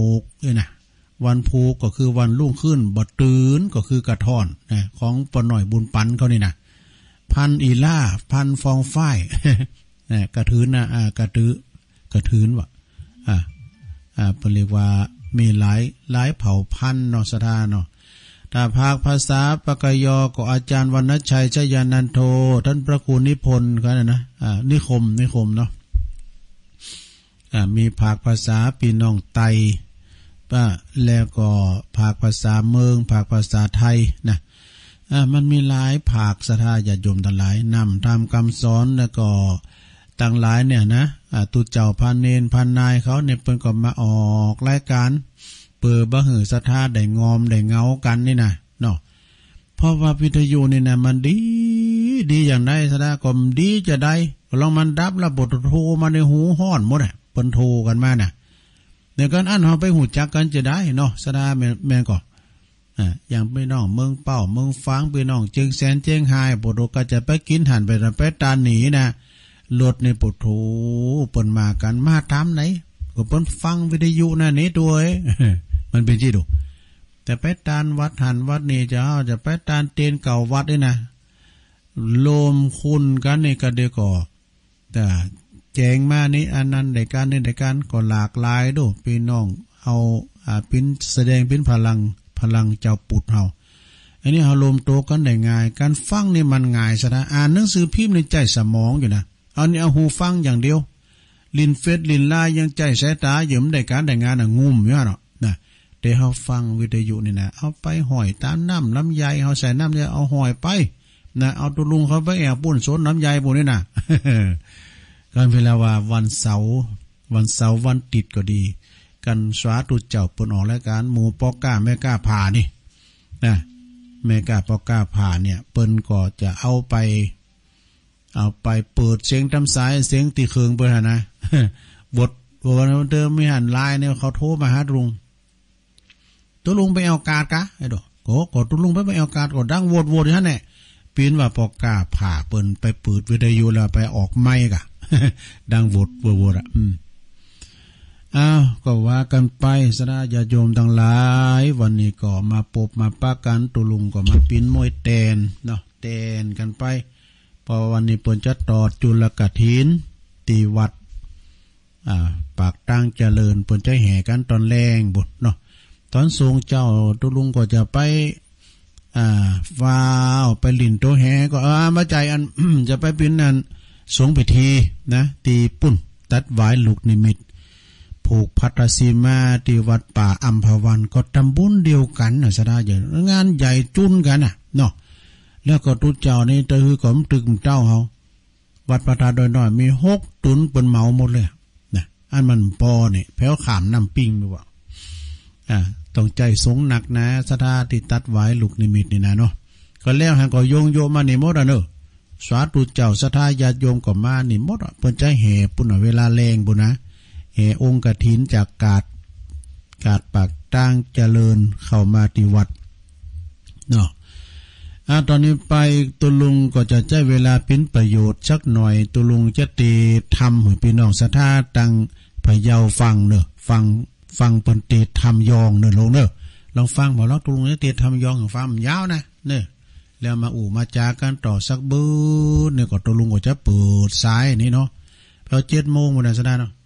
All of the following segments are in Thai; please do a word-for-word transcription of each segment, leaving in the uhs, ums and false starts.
กเนี่ยนะวันผูกก็คือวันรุ่งขึ้นบ่ตื่นก็คือกระท่อนนะของปอหน่อยบุญปันเขานี่นะพันอีล่าพันฟองฝ้ายนะกระถืนนะอ่ากระตือกระถืนวะอ่าอ่าเรียกว่ามีหลายหลายเผ่าพันธุ์เนาะสถานเนาะถ้าภาคภาษาปกยก็อาจารย์วรรณชัยชยานันโทท่านพระครูนิพนธ์กันนะอ่านิคมนิคมเนาะอ่ามีภาคภาษาปีน้องไตป้าแล้วก็ภาคภาษาเมืองภาคภาษาไทยนะอ่ามันมีหลายภาคสถาญาติโยมทั้งหลายนำตามคำสอนแล้วก็ต่างหลายเนี่ยนะอ่าตุเจ้าพันเนนพันนายเขาเนี่ยเพิ่นก็มาออกรายการเปิดบ่หือสถาได้งอมได้เงากันนี่นะเนาะเพราะว่าวิทยุนี่นะมันดีดีอย่างใดสถาก็ดีจะได้ลองมันดับระบบโทรมาในหูฮ้อนหมดอ่ะเปิ้นโทรกันมาน่ะเดี๋ยวกันอันเฮาไปหูจักกันจะได้เนาะสถาแม่แม่ก็อ่าอย่างพี่น้องเมืองเป้าเมืองฟางพี่น้องเจียงแสนเจียงไฮ้ปโดก็จะไปกินหันไปไปตาหนีนะรถในปโถเปิ้นมากันมาถามไหนก็เปิ้นฟังวิทยุน่ะนี่ด้วยมันเป็นที่ดูแต่ไปตานวัดหันวัดนี่จะเอาจะไปตานเตียนเก่าวัดนี่นะโลมคุณกันนี่ก็เดียวก็แต่แจงมานี่อันนั้นในการในการก็หลากหลายดูพี่น้องเอาอ่าปิ้นแสดงปิ้นพลังพลังเจ้าปุดเฮาอันนี้เฮาลมโตกันได้ง่ายการฟังนี่มันง่ายซะนะอ่านหนังสือพิมพ์ในใจสมองอยู่นะเอานี่เอาหูฟังอย่างเดียวลินเฟซลินไลน์ยังใจสายตายืมได้การได้งานน่ะงุ่มอยู่เนาะนะแต่เฮาฟังวิทยุนี่นะเอาไปห้อยตามน้ำลำไยเฮาใส่น้ำเนี่ยเอาห้อยไปนะเอาตุลุงเขาไปแอบปุ้นสนน้ำไยพวกนี้น่ะ กันเวลาว่าวันเสาร์วันเสาร์วันติดก็ดีกันสาธุเจ้าเปิ้นออกรายการหมู่ปอก้าแม่ก้าผ่านี่นะแม่ก้าปอก้าผ่าเนี่ยเปิ้นก็จะเอาไปเอาไปเปิดเสียงตำสายเสียงตีเคืองเปิ้นนะ บทวันเดิมไม่หันไลน์เนี่ยเขาโทรมาหาลุงตัวลุงไปเอากาดกะไอ้ดอกโกก็ตัวลุงไปไปเอากาดก็ดังโวดๆอยู่หั่นแหละปีนว่าปอก้าผ่าเปิ้นไปเปิดวิทยุแล้วไปออกไมค์กะ ดังโวดๆอ่ะอืมอ้าวก็ว่ากันไปสระญาติโยมทั้งหลายวันนี้ก็มาปบมาปะกันตุลุงก็มาปิ้นมวยแตนเนาะแตนกันไปพอวันนี้เปิ้นจะตอดจุลกฐินตีวัดอ่าปากตั้งเจริญเปิ้นจะแห่กันตอนแรงบุญเนาะตอนสูงเจ้าตุลุงก็จะไปอ่าว้าวไปลิ่นโตแห่ก็อ่ามาใจอัน จะไปปิ้นนั่นสงพิธีนะตีปุ่นตัดหวายลูกนิมิตผูกพัทรสีมาที่วัดป่าอัมพวันก็ทำบุญเดียวกันน่ะสดาใหญ่งานใหญ่จุนกันน่ะเนาะแล้วก็ตุเจ้านี่ตะฮือก็มตึกเจ้าเฮาวัดพระธาตุดอยน้อยมีหกตุนเปิ้นเหมาหมดเลยนะอันมันปอนี่แพ้วขามน้ำปิ้งไปว่าอ่าต้องใจสงหนักนะสถาที่ตัดหวายลูกนิมิตนี่นะเนาะก็แล้วหันก็โยงโยมานี่หมดอ่ะเนาะสาธุเจ้าศรัทธาญาติโยมก็มานี่หมดเพิ่นใจแห่ปุ่นเวลาแรงบุญนะแห่องค์กฐินจากกาดกาดปากตั้งเจริญเข้ามาที่วัดเนาะอ่าตอนนี้ไปตุลุงก็จะใช้เวลาเป็นประโยชน์สักหน่อยตุลุงจะตีธรรมให้พี่น้องศรัทธาตั้งพะเยาฟังเนอะฟังฟังเปิ้นตีธรรมยองเนอะลงเนอะลองฟังบ่ลองตุลุงจะตีธรรมยองฟังยาวนะเนอะแล้วมาอู่มาจากันต่อสักบื้อเนี่ยก็ตัวลุงก็จะเปิดสายนี่เนาะพอเจ็ดโมงวันนั้นซะได้เนาะ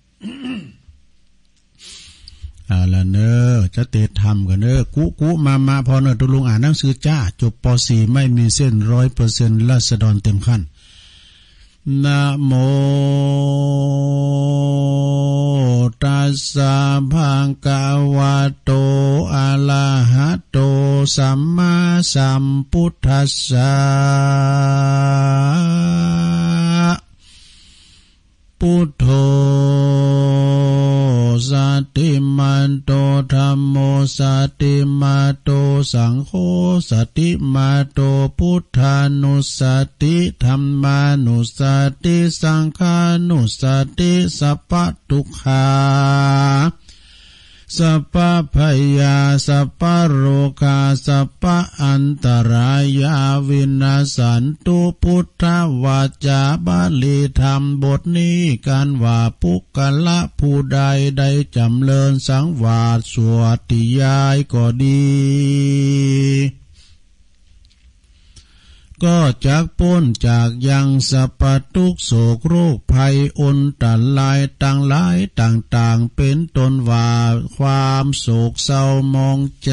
อ่าละเนอจะเตะทำกันเนอกุกุมามาพอเนอตัวลุงอ่านหนังสือจ้าจบป.สี่ ไม่มีเส้น ร้อยเปอร์เซ็นต์ ราษฎรเต็มขั้นนะโมตัสสะภะคะวะโตอะระหะโตสัมมาสัมพุทธัสสะพุทโธสัตติมันโตธัมโมสัตติมาโตสังโฆสัตติมาโตพุทธานุสัตติธัมมานุสัตติสังฆานุสัตติสัพพทุกขาสสัพพพยาสัพพโรคาสัพพอันตรายาวินาสันตุพุทธวาจาบาลีธรรมบทนี้การว่าปุกกะละผู้ใดได้จำเริญสังวาสสวดติยายก็ดีก็จากพ้นจากยังสัพพทุกโศกโรคภัยอนตันลายต่างหลายต่างๆเป็นต้นว่าความโศกเศร้ามองใจ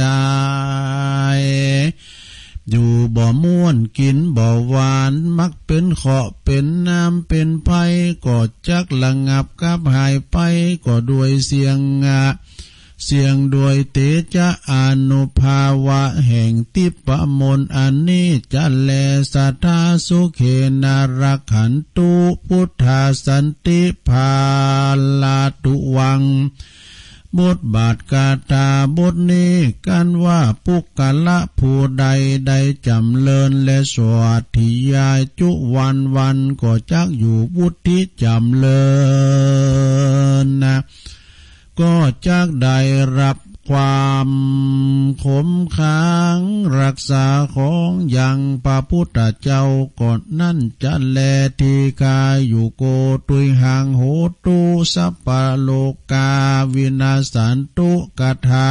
อยู่บ่ม่วนกินบ่หวานมักเป็นเคาะเป็นน้ำเป็นไผ่ก็จักระงับกับหายไปก็ด้วยเสียงงะเสียงด้วยเตจะอนุภาวะแห่งทิปมนอันนี้จะแลสัทธาสุเขนารักขันตุพุทธาสันติภาลาตุวังบทบาทกาตาบทนี้กันว่าปุกกะละผู้ใดได้จำเริญและสวดทิยายจุวันวันก็จักอยู่วุฒิจำเริญนะก็จักได้รับความขมขังรักษาของอย่างพระพุทธเจ้าก่อนนั่นจะแลทีกาอยู่โกตุยหังโหตุสัพพโลกาวินาสันตุกถา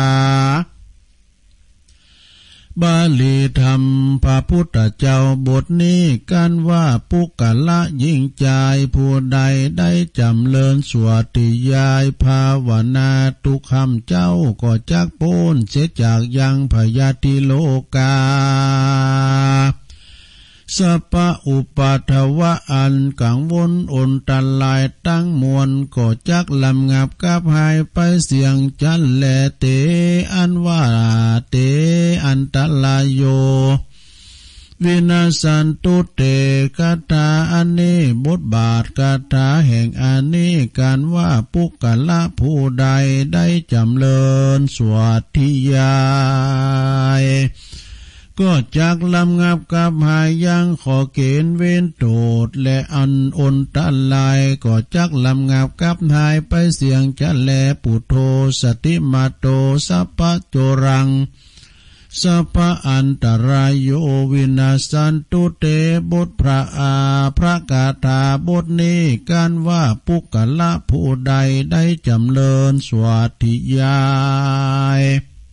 บาลีธรรมพระพุทธเจ้าบทนี้กันว่าปุกกะละยิ่งใจผู้ใดได้จำเริญสวดติยายภาวนาทุกคำเจ้าก็จักพ้นเสียจากยังพยาธิโลกาสัพพอุปัฏฐวะอันกังวลอนตันลายตั้งมวลก็จักลำงับกับหายไปเสียงจันแลเตอันว่าเตอันตลายโยวินาสันตุเตคาถาอันนี้บทบาทคาถาแห่งอันนี้การว่าปุกกะละผู้ใดได้จำเริญสวดทิยายก็จักลำงับกับหายยังขอเกณฑ์เว้นโทษและอันอนตันลายก็จักลำงับกับหายไปเสียงจะแลปุโธสติมาโตสัพพโจรังสัพพอันตรายโยวินาสันตุเตบทพระอาพระกาถาบทนี้การว่าปุกกะละผู้ใดได้จำเริญสวดทิยาย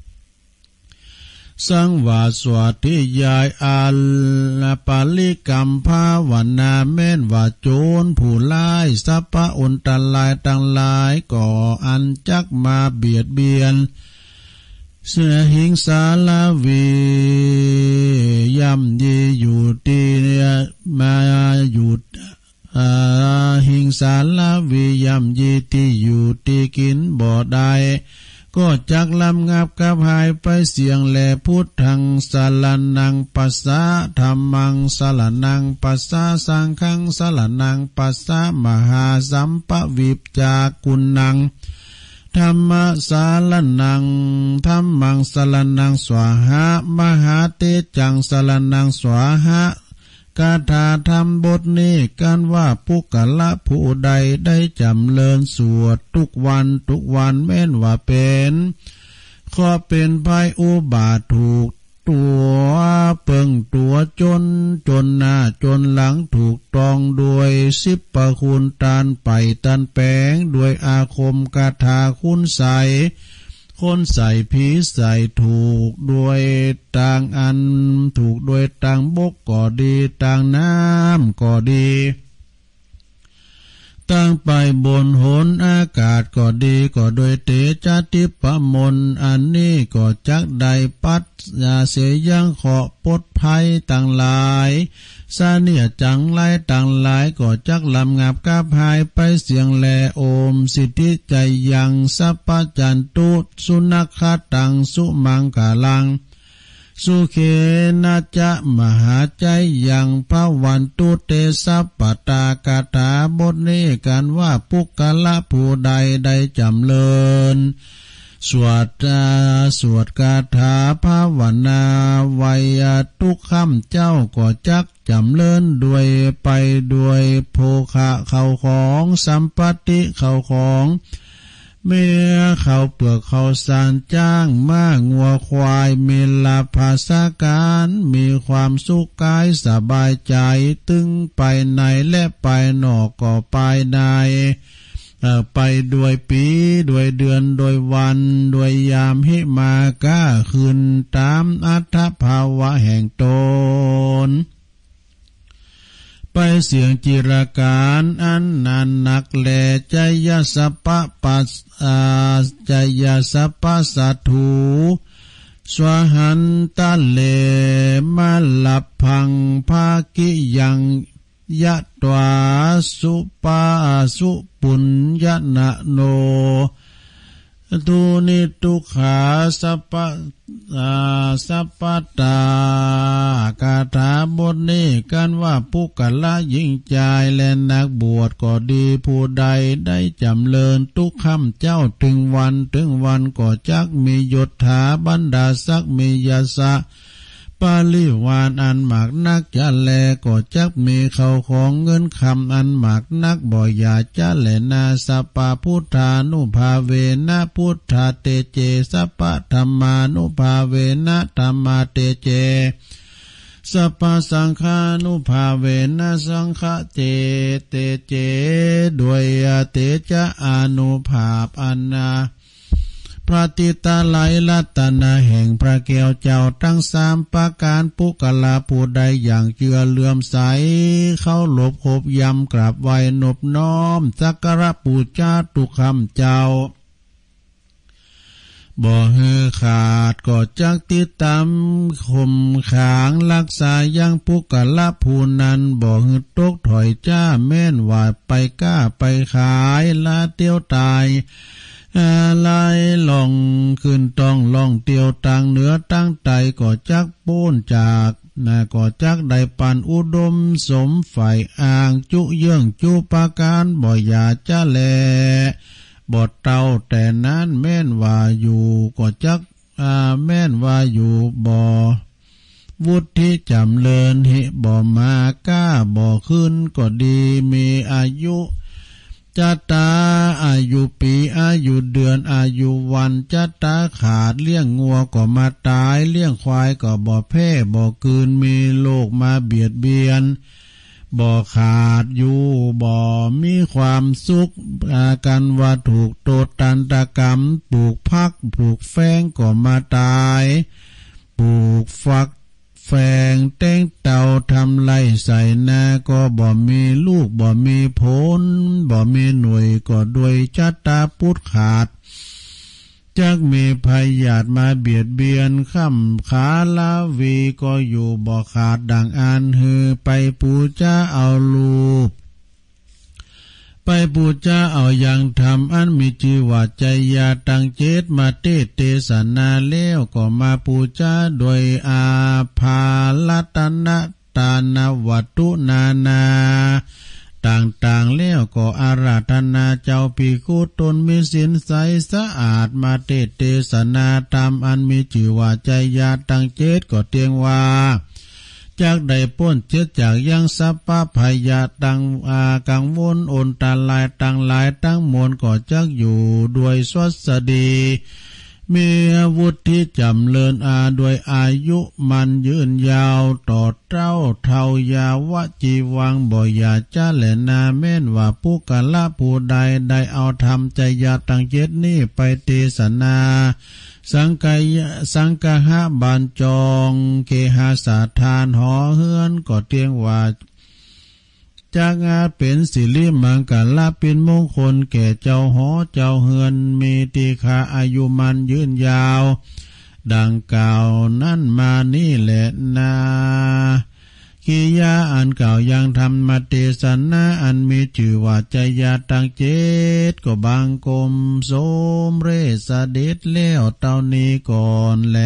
สังวาสวดทิยายอัลปาลิกรรมภาวนาแม่นว่าโจรผู้ร้ายสัพพะอนตันลายต่างหลายก่ออันจักมาเบียดเบียนเสือหิงสาลาวีย่ำยีอยู่ตีมาอยู่หิงสาลาวีย่ำยีที่อยู่ตีกินบ่ได้ก็จักลำงับกับหายไปเสียงแลพุทธังสารนังปัสสะธรรมังสารนังปัสสะสังฆังสารนังปัสสะมหาสัมปวิปจากุณังธรรมสารนังธรรมังสารนังสวาหะมหาเตจังสารนังสวาหะคาถาธรรมบทนี้กันว่าปุกกะละผู้ใดได้จำเริญสวดทุกวันทุกวันแม้นว่าเป็นขอเป็นภัยอุบาทถูกตัวเปิงตัวจนจนหน้าจนหลังถูกตองด้วยสิบประคุณตานไปตันแปงด้วยอาคมคาถาคุณใสคนใส่ผีใส่ถูกด้วยต่างอันถูกด้วยต่างบกก็ดีต่างน้ำก็ดีตั้งไปบนหนอากาศก็ดีก็โดยเตจติปมนอันนี้ก็จักได้ปัดยาเสียยังขอปดภัยต่างหลายสาเนียจังไล่ต่างหลายก็จักลำงับกับหายไปเสียงแลโอมสิทธิใจยังสัพพจันตุสุนัขตังสุมังกาลังสุเขนะจะมหาใจยังพระวันตุเตสัพปตากาถาบทนี้กันว่าปุกกะละผู้ใดได้จำเริญสวดสวดคาถาภาวนาไวยทุกคำเจ้าก็จักจำเริญด้วยไปด้วยโภคะเข้าของสัมปติเข้าของเมื่อเขาเปลือกเขาสารจ้างม้างัวควายมีลาภาษาการมีความสุขกายสบายใจตึงไปในและไปนอกก็ไปในไปด้วยปีด้วยเดือนด้วยวันด้วยยามหิมาก้าคืนตามอัตภาวะแห่งตนไปเสียงจิรการอันนันนักแลใจยสัพพะปัสอาใจยสัพพะสัตถูสวหันตะเลมาลับพังภากิยังยะตวาสุปาสุปุญญนะโนตุนิทุขาสัพพะสัพพตากาถาบทนี้กันว่าผู้กัลละยิ่งใจและนักบวชก็ดีผู้ใดได้จำเริญทุกคำเจ้าถึงวันถึงวันก็จักมียศถาบรรดาศักดิ์มียศะปาลิวานอันหมากนักจะแลก็จักมีเขาของเงินคำอันหมากนักบ่อยาจะแลนาสัพพะพุทธานุภาเวนะพุทธาเตเจสัพพะธรรมานุภาเวนะธรรมาเตเจสัพพะสังฆานุภาเวนะสังฆเจเตเจด้วยเตจะอานุภาพอันนาพระติตาไลลัตนาแห่งพระแก้วเจ้าทั้งสามประการปุกลาผู้ใดอย่างเชื่อเลื่อมใสเข้าหลบคบยำกราบไหวนบน้อมสักการะปูชาตุคำเจ้าบ่ฮือขาดก็จักติดตามข่มขางรักษายังปุกละผู้นั้นบ่ฮือตกถอยจ้าแม่นว่าไปกล้าไปขายละเตี้ยวตายลายล่องขึ้นต้องล่องเตียวต่างเหนือตั้งใจก็จักปูนจากนะก็จักได้ปันอุดมสมฝ่ายอ่างจุเยื่องจุปาการบ่อยาจะแลบ่เต้าแต่นั้นแม่นว่าอยู่ก็จักอ่าแม่นว่าอยู่บ่วุฒิจำเลินหิบ่มาก้าบ่ขึ้นก็ดีมีอายุจัตตาอายุปีอายุเดือนอายุวันจัตตาขาดเลี้ยงงัวก็มาตายเลี้ยงควายก็บ่แพ้บ่คืนมีโลกมาเบียดเบียนบ่ขาดอยู่บ่มีความสุขอากันว่าถูกโตตันตกรรมปลูกพักปลูกแฟงก็มาตายปลูกฟักแฝงเต้งเต่าทำไรใส่นาก็บ่มีลูกบ่มีผลบ่มีหน่วยก็ด้วยจัตตาพุทธขาดจักมีพยาธิมาเบียดเบียนค่ำขาลาวีก็อยู่บ่ขาดดังอันฮือไปปูจาเอาลูปไปปูจาเอาอย่างทำอันมีชื่อว่าใจยาตังเจตมาเตเตสนาเลี้ยวก็มาปูจาโดยอาภาลตนะตานาวัตถุนานาต่างๆเลี้ยวก็อาราธนาเจ้าภิกขุตนมีศีลใสสะอาดมาเตเตสนาตามอันมีชื่อว่าใจยาตังเจตก็เตียงว่าจากได้พ้นเจ็ดจากยังสัพพะพยาตังอากังวลอนตาลายตังหลายตั้งมวลก็จักอยู่ด้วยสวัสดีมีอาวุธที่จำเริญอาด้วยอายุมันยืนยาวต่อเจ้าเท่ายาวจีวังบ่อยาจ้าแหลนาแม่นว่าผู้กะละผู้ใดได้เอาทำใจยาตังเจ็ดนี้ไปเทศนาสังกายสังกหะบานจองเคหาสาทานหอเฮือนก็เตียงว่าจากอาเป็นสิริมังกรเป็นมงคลแก่เจ้าหอเจ้าเฮือนมีตีคาอายุมันยืนยาวดังกล่าวนั่นมานี่แหละนากิยาอันเก่ายังทำมาเทศนาอันมีชื่อว่าใจยาตังเจตก็บางกลมสมเรศเด็ดแล้วเต่านี้ก่อนแล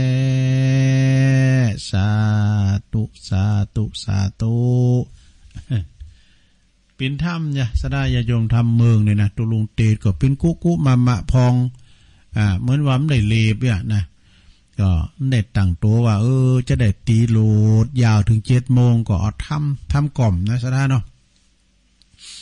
สาธุสาธุสาธุปินถ้ำเนี่ยสดายาโยมทำเมืองเนี่ยนะตุลุงเตดก็เป็นกุกุมามะพองอ่าเหมือนว่ามันได้เลบเนี่ยนะก็ได้ตั้งตัวว่าเออจะได้ตีโหลดยาวถึงเจ็ดโมงก็ทำทำกล่อมนะสดาเนาะ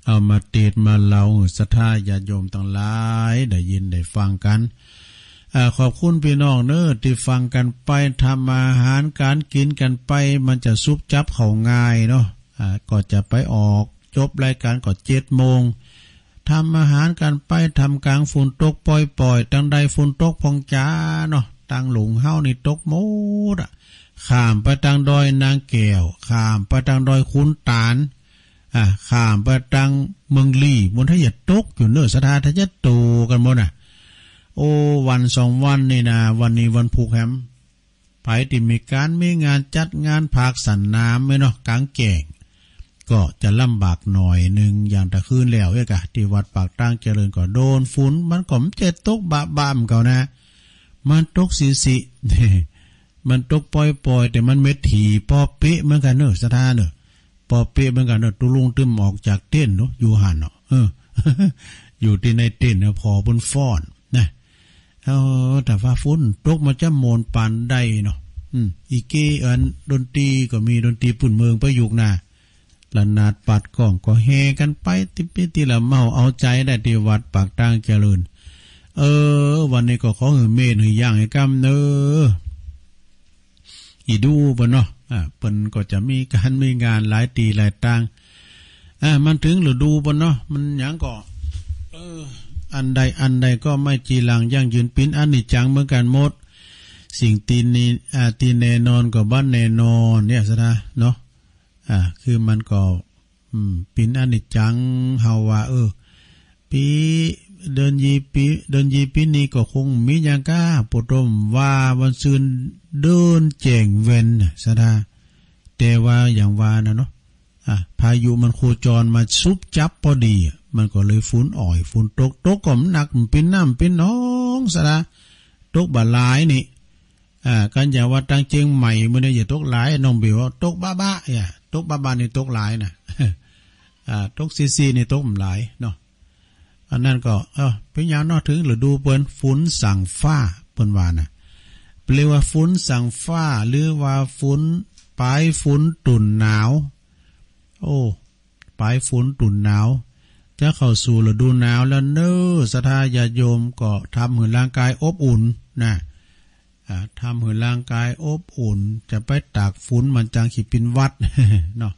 เอามาเทศมาเล่าศรัทธาญาติโยมทั้งหลายได้ยินได้ฟังกันอ่าขอบคุณพี่น้องเน้อที่ฟังกันไปทำอาหารการกินกันไปมันจะซุบจับเข้าง่ายเนาะอ่าก็จะไปออกจบรายการก็เจ็ดโมงทำอาหารกันไปทำกลางฝนตกปล่อยๆตั้งใดฝนตกพองจ้าเนาะตั้งหลุงเฮานี่ตกหมดอ่ะข้ามไปทางดอยนางแก้วข้ามไปทางดอยขุนตาลอ่ะข้ามไปทางเมืองลี่บนทะยตกอยู่เนื้อสถาทะยะโตกันหมดน่ะโอ้วันสองวันนี่นะวันนี้วันผูกแฮมไผที่มีการมีงานจัดงานภาคสันน้ำไหมเนาะกลางแก่งก็จะลำบากหน่อยหนึ่งอย่างตะคืนแล้วเอ้กะที่วัดปากตั้งเจริญก็โดนฝนมันก็มเจ็ดตกบะบามเก่านะมันตกสีสีมันตกปล่อยๆแต่มันเม็ดถี่ปอเป๊ะเหมือนกันเนอะสถานเนอะปอเป๊ะเหมือนกันเนอะตุลุงตึมออกจากเต้นเนาะอยู่หันเนาะเออ อยู่ที่ในเต้นเนาะพอบนฟ้อนนะเออแต่ว่าฝนตกมันจะโมนปานใดเนาะอืมอีเกอันดนตรีก็มีดนตรีปุ่นเมืองประยุกต์นะละนาดปัดกล้องก็เฮกันไปติปิติละเมาเอาใจได้ที่วัดปากตั้งเจริญเออวันนี้ก็ขอหือเมนหือย่างให้กำเนออีดูปะเนาะอ่าเปิ้นก็จะมีการมีงานหลายตีหลายต่างอ่ามันถึงฤดูปะเนาะมันหยังก็เอออันใดอันใดก็ไม่จีรังยั่งยืนปิ้นอันนี้จังเหมือนกันหมดสิ่งตีนี้อ่าตีแน่นอนก็บ้านแน่นอนเนี่ยซะนะเนาะอ่าคือมันก็อืมปิ้นอันนี้จังเฮาว่าเออปีเดินยีปีเดินยีปีนี้ก็คงมีอย่างก้าปดมว่าวันซืนเดินแจงเวนซะดาแต่ว่าอย่างว่านะเนาะอ่ะพายุมันโคจรมาซุบจับพอดีมันก็เลยฝนอ่อยฝนตกตกก็มันหนักมันเป็นน้ำเป็นน้องซะดาตกบ่หลายนี่อ่ากันอย่าว่าตั้งเจียงใหม่มื้อนี้อย่าตกหลายน้องบิวว่าตกบ้าๆอย่าตกบ้าๆนี่ตกหลายน่ะอ่าตกซีๆนี่ตกหลายเนาะอันนั้นก็เออเป็นอย่างนอถึงฤดูเปิ้นฝนสั่งฟ้าเปิ้นว่าน่ะเรียกว่าฝนสั่งฟ้าหรือว่าฝนปลายฝนตุ่นหนาวโอ้ปลายฝนตุ่นหนาวจะเข้าสู่ฤดูหนาวแล้วเน้อศรัทธาญาติโยมก็ทำให้ร่างกายอบอุ่นนะอ่าทำให้ร่างกายอบอุ่นจะไปตากฝนมันจังขี้ปินวัด เนาะ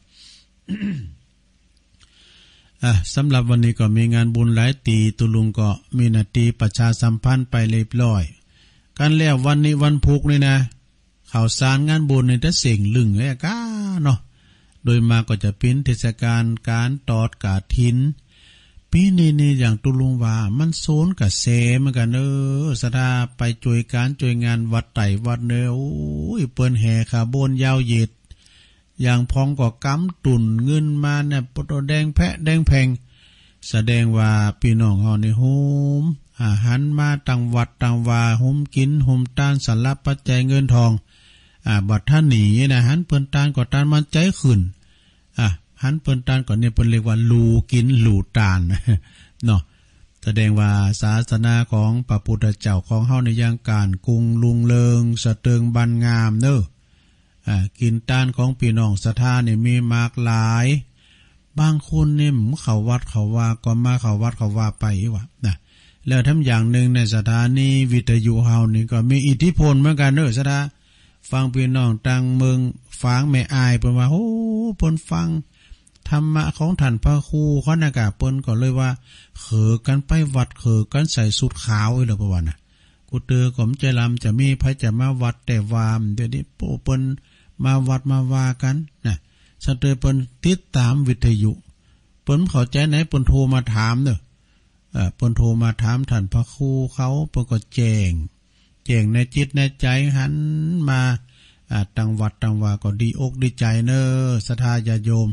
อ่ะสำหรับวันนี้ก็มีงานบุญหลายตีตุลุงก็มีนาทีประชาสัมพันธ์ไปเรียบร้อยกันแล้ววันนี้วันพุกนี่นะข่าวสารงานบุญในแต่เสียงลึงไอ้ก้าเนาะโดยมาก็จะเป็นเทศกาลการตอดกาถินปีนี้นี่อย่างตุลุงว่ามันโซนกับเสเหมือนกันเออสดาไปช่วยการช่วยงานวัดไต่วัดเนอโอ้ยเปิ้นแห่ขาโบนยาวเหยียดอย่างพองก็กำตุ่นเงินมาเนี่ยปตแดงแพะแดงแพงแสดงว่าพี่น้องเฮานี่โฮมอาหารมาตังวัดตังวาโฮมกินโฮมตานสารปัจจัยเงินทองอ่าบัดท่านหนีนะหันเปิ้นตานก็ตานมันใจขึ้นอ่ะหันเปิ้นตานก็เนี่ยเปิ้นเรียกว่าลูกินลูตานเนาะแสดงว่าศาสนาของพระพุทธเจ้าของเฮาในย่างการกรุงลุงเริงสะเติงบันงามเด้ออ่ากินตานของพี่น้องศรัทธาเนี่ยมีมากหลายบางคนเนี่ยเขาวัดเขาว่าก็มาเขาวัดเขาว่าไปว่านะแล้วทั้งอย่างหนึ่งในสถานีวิทยุเฮานี่ก็มีอิทธิพลเหมือนกันเด้อศรัทธาฟังพี่น้องต่างเมืองฟังแม่อายเพิ่นว่าโอ้เพิ่นฟังธรรมะของท่านพระครูเขาน่ะกะเปิ้นก็เลยว่าเขอกันไปวัดเขอกันใส่สุดขาวอีหล่ะประว่าน่ะกูเตอก็มใจลำจะมีไผจะมาวัดแต่วามเดี๋ยวนี้โปเปิ้นมาวัดมาว่ากันนะสะเตอเปิ้นติดตามวิทยุเปิ้นเข้าใจไหนเปิ้นโทรมาถามเด้อเอ่อเปิ้นโทรมาถามท่านพระครูเขาเปิ้นก็แจ้งแจ้งในจิตในใจหันมาอ่าตั้งวัดตั้งว่าก็ดีอกดีใจเน้อศรัทธาญาติโยม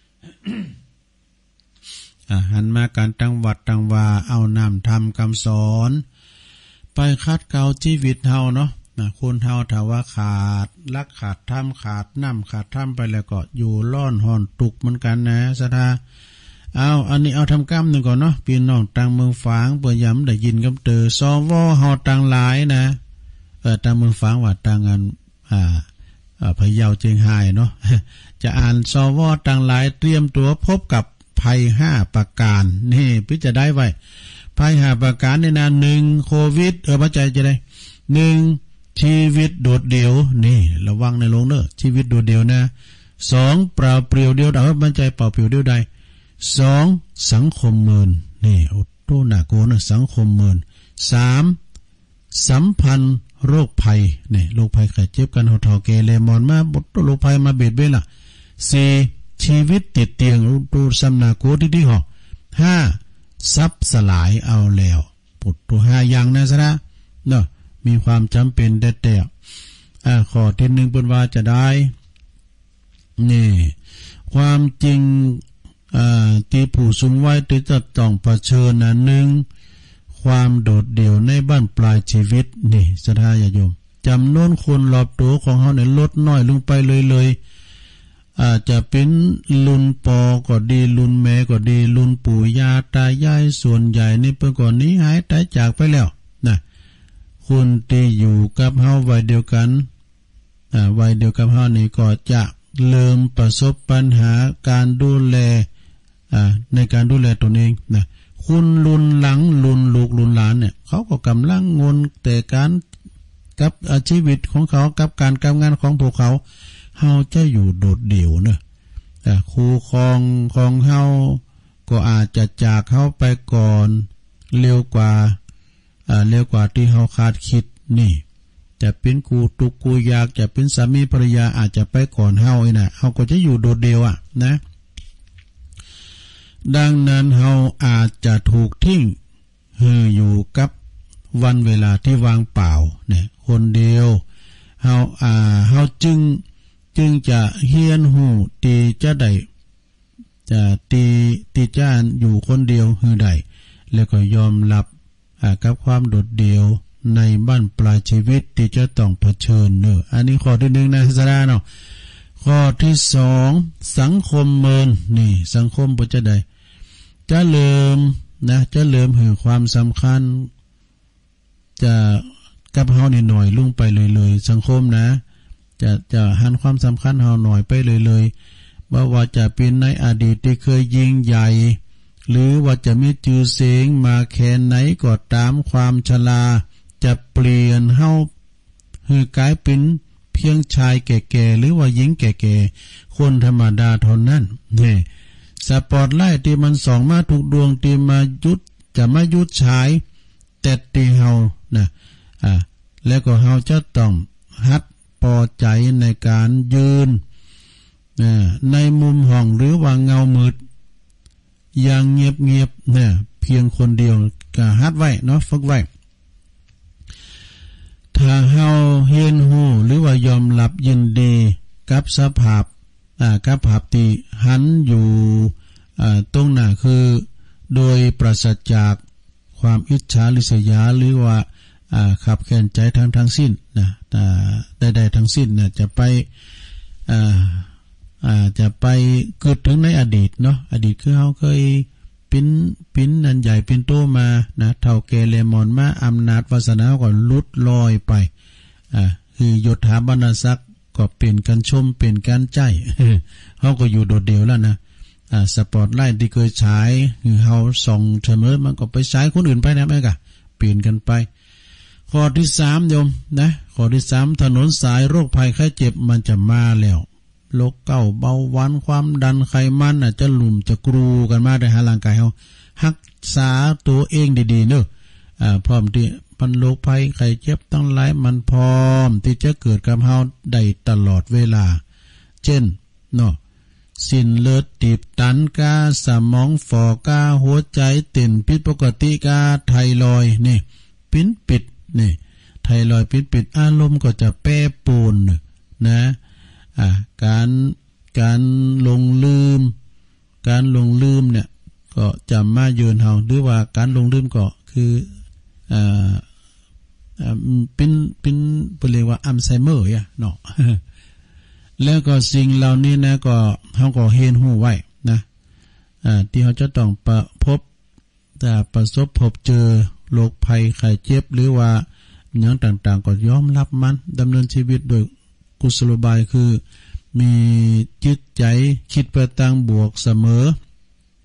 อ่าหันมาการตั้งวัดตั้งว่าเอานำทำคำสอนไปคัดเกลาชีวิตเฮาเนาะนะคนเฮาถ้าว่าขาดลักขาดทำขาดน้ำขาดทำไปแล้วก็อยู่ร้อนห่อนตุกเหมือนกันนะศรัทธาเอาอันนี้เอาทำกรรมหนึ่งก่อนเนาะพี่น้องต่างเมืองฝางเปิดย้ำได้ยินคำเตือซอวอเฮาต่างหลายนะเออต่างเมืองฝางว่าต่างกันอ่าอ่าพะเยาเจียงไฮ้เนาะจะอ่านซอวอต่างหลายเตรียมตัวพบกับภัภัยห้าประการนี่พี่จะได้ไว้ภัยห้าประการในนั้นหนึ่งโควิดเออพระใจจะได้หนึ่งชีวิตโดดเดี่ยวนี่ระวังในลงเนอะชีวิตโดดเดี่ยวนะสองเปล่าเปลี่ยวเดียวดายมั่นใจเปล่าเปลี่ยวเดียวใดสองสังคมเมินนี่โอ้โตหนักโกนะสังคมเมินสามสัมพันธ์โรคภัยนี่โรคภัยไข้เจ็บกันหดทอเกเลมอนมาบดโรคภัยมาเบียดเบียนล่ะสี่ชีวิตติดเตียงดูสำนาโกที่ที่หอห้าซับสลายเอาแล้วปุดตัวห้าอย่างนะซะนะเนาะมีความจำเป็นแต่แต่อ่าข้อที่หนึ่งเป็นว่าจะได้นี่ความจริงอ่าที่ผู้สูงวัยที่จะต้องเผชิญนะหนึ่งความโดดเดี่ยวในบ้านปลายชีวิตนี่ศรัทธาญาติโยมจำนวนคนรอบตัวของเขาเนี่ยลดน้อยลงไปเลยเลยอาจจะเป็นลุนปอก็ดีลุนแม่ก็ดีลุนปู่ย่าตายายส่วนใหญ่นี่เมื่อก่อนนี้หายตายจากไปแล้วนะคนที่อยู่กับเฮาวัยเดียวกันอ่าวัยเดียวกับเฮานี่ก็จะเริ่มประสบปัญหาการดูแลอ่าในการดูแลตนเองนะคุณลุนหลังลุนลูกลุนหลานเนี่ยเขาก็กำลังงนแต่การกับชีวิตของเขากับการการงานของพวกเขาเฮาจะอยู่โดดเดี่ยวเนอะแต่ครูครองของเฮาก็อาจจะจากเขาไปก่อนเร็วกว่าอ่าเร็วกว่าที่เฮาคาดคิดนี่จะเป็นกูตุกกูอยากจะเป็นสามีภรรยาอาจจะไปก่อนเฮาไอ้น่ะเฮาก็จะอยู่โดดเดี่ยวอ่ะนะดังนั้นเฮาอาจจะถูกทิ้งเฮืออยู่กับวันเวลาที่ว่างเปล่าเนี่ยคนเดียวเฮาอ่าเฮาจึงจึงจะเฮียนหูตีจะได้จะตีตีจ้านอยู่คนเดียวฮือได้แล้วก็ยอมรับอ่ากับความโดดเดี่ยวในบ้านปลายชีวิตที่จะต้องเผชิญเนอะอันนี้ข้อที่หนึ่งนะศาสดาเนาะข้อที่สองสังคมเมินนี่สังคมบ่จะได้จะเริ่มนะจะเริ่มให้ความสำคัญจะกับเฮานี่หน่อยลุ่งไปเลยๆสังคมนะจะจะหันความสำคัญเฮาหน่อยไปเลยๆว่าว่าจะเป็นในอดีตที่เคยยิ่งใหญ่หรือว่าจะมีชื่อเสียงมาแค่ไหนก็ตามความชราจะเปลี่ยนเฮาคือกลายเป็นเพียงชายแก่ๆหรือว่าหญิงแก่ๆคนธรรมดาเท่านั้นนี่สปอตไลท์ที่มันส่องมาทุกดวงที่มายุดจะมายุดฉายแต่ที่เฮานะอ่าแล้วก็เฮาจะต้องหัดพอใจในการยืนในมุมห้องหรือว่าเงามืดอย่างเงียบๆเนี่ยเพียงคนเดียวก็หัดไว้เนาะฝึกไว้ถ้าเฮาเห็นหูหรือว่ายอมรับยินดีกับสภาพอ่ากับภาพที่หันอยู่อ่าตรงหน้าคือโดยปราศจากความอิจฉาริษยาหรือว่าอ่าขับแค้นใจทางทั้งสิ้นนะแต่ใดๆทั้งสิ้นนะจะไปอ่าอ่าจะไปเกิดถึงในอดีตเนาะอดีตคือเฮาเคยปิ้นปิ้นนันใหญ่ปิ้นโตมานะเท่าแก่เลมอนมาอำนาจวาสนาก็ลุดลอยไปอ่าคือยศถาบรรณศักดิ์ก็เป็นการชมเป็นการใจเฮาก็อยู่โดดเดี่ยวแล้วนะอ่าสปอตไลท์ที่เคยฉายคือเฮาส่องเสมอมันก็ไปฉายคนอื่นไปนะแม่กะเปลี่ยนกันไปข้อที่สามโยมนะข้อที่สามถนนสายโรคภัยไข้เจ็บมันจะมาแล้วโรคเก้าเบาหวานความดันไขมันอาจจะหลุ่มจะกรูกันมาในหาร่างกายเฮารักษาตัวเองดีๆเนอะอ่าพร้อมที่พันโรคภัยไข้เจ็บตั้งหลายมันพร้อมที่จะเกิดกับเฮาได้ตลอดเวลาเช่นเนาะสิ้นเลือดตีบตันกาสมองฝ่อกาหัวใจเต้นผิดปกติกาไทรอยด์นี่ปิ้นปิดนี่ไทรอยด์ปิ้นปิดอารมณ์ก็จะแปรปรวนนะอ่าการการลงลืมการลงลืมเนี่ยก็จะมาเยือนเฮาหรือว่าการลงลืมก็คืออ่าอ่าเป็นเป็นเรียกว่าอัลไซเมอร์อ่ะเนาะ แล้วก็สิ่งเหล่านี้นะก็เฮาก็เห็นหูไว้นะอ่าที่เฮาจะต้องประพบแต่ประสบพบเจอโรคภัยไข้เจ็บหรือว่าอย่างต่างๆก็ยอมรับมันดำเนินชีวิตโดยกุศโลบายคือมีจิตใจคิดไปทางบวกเสมอ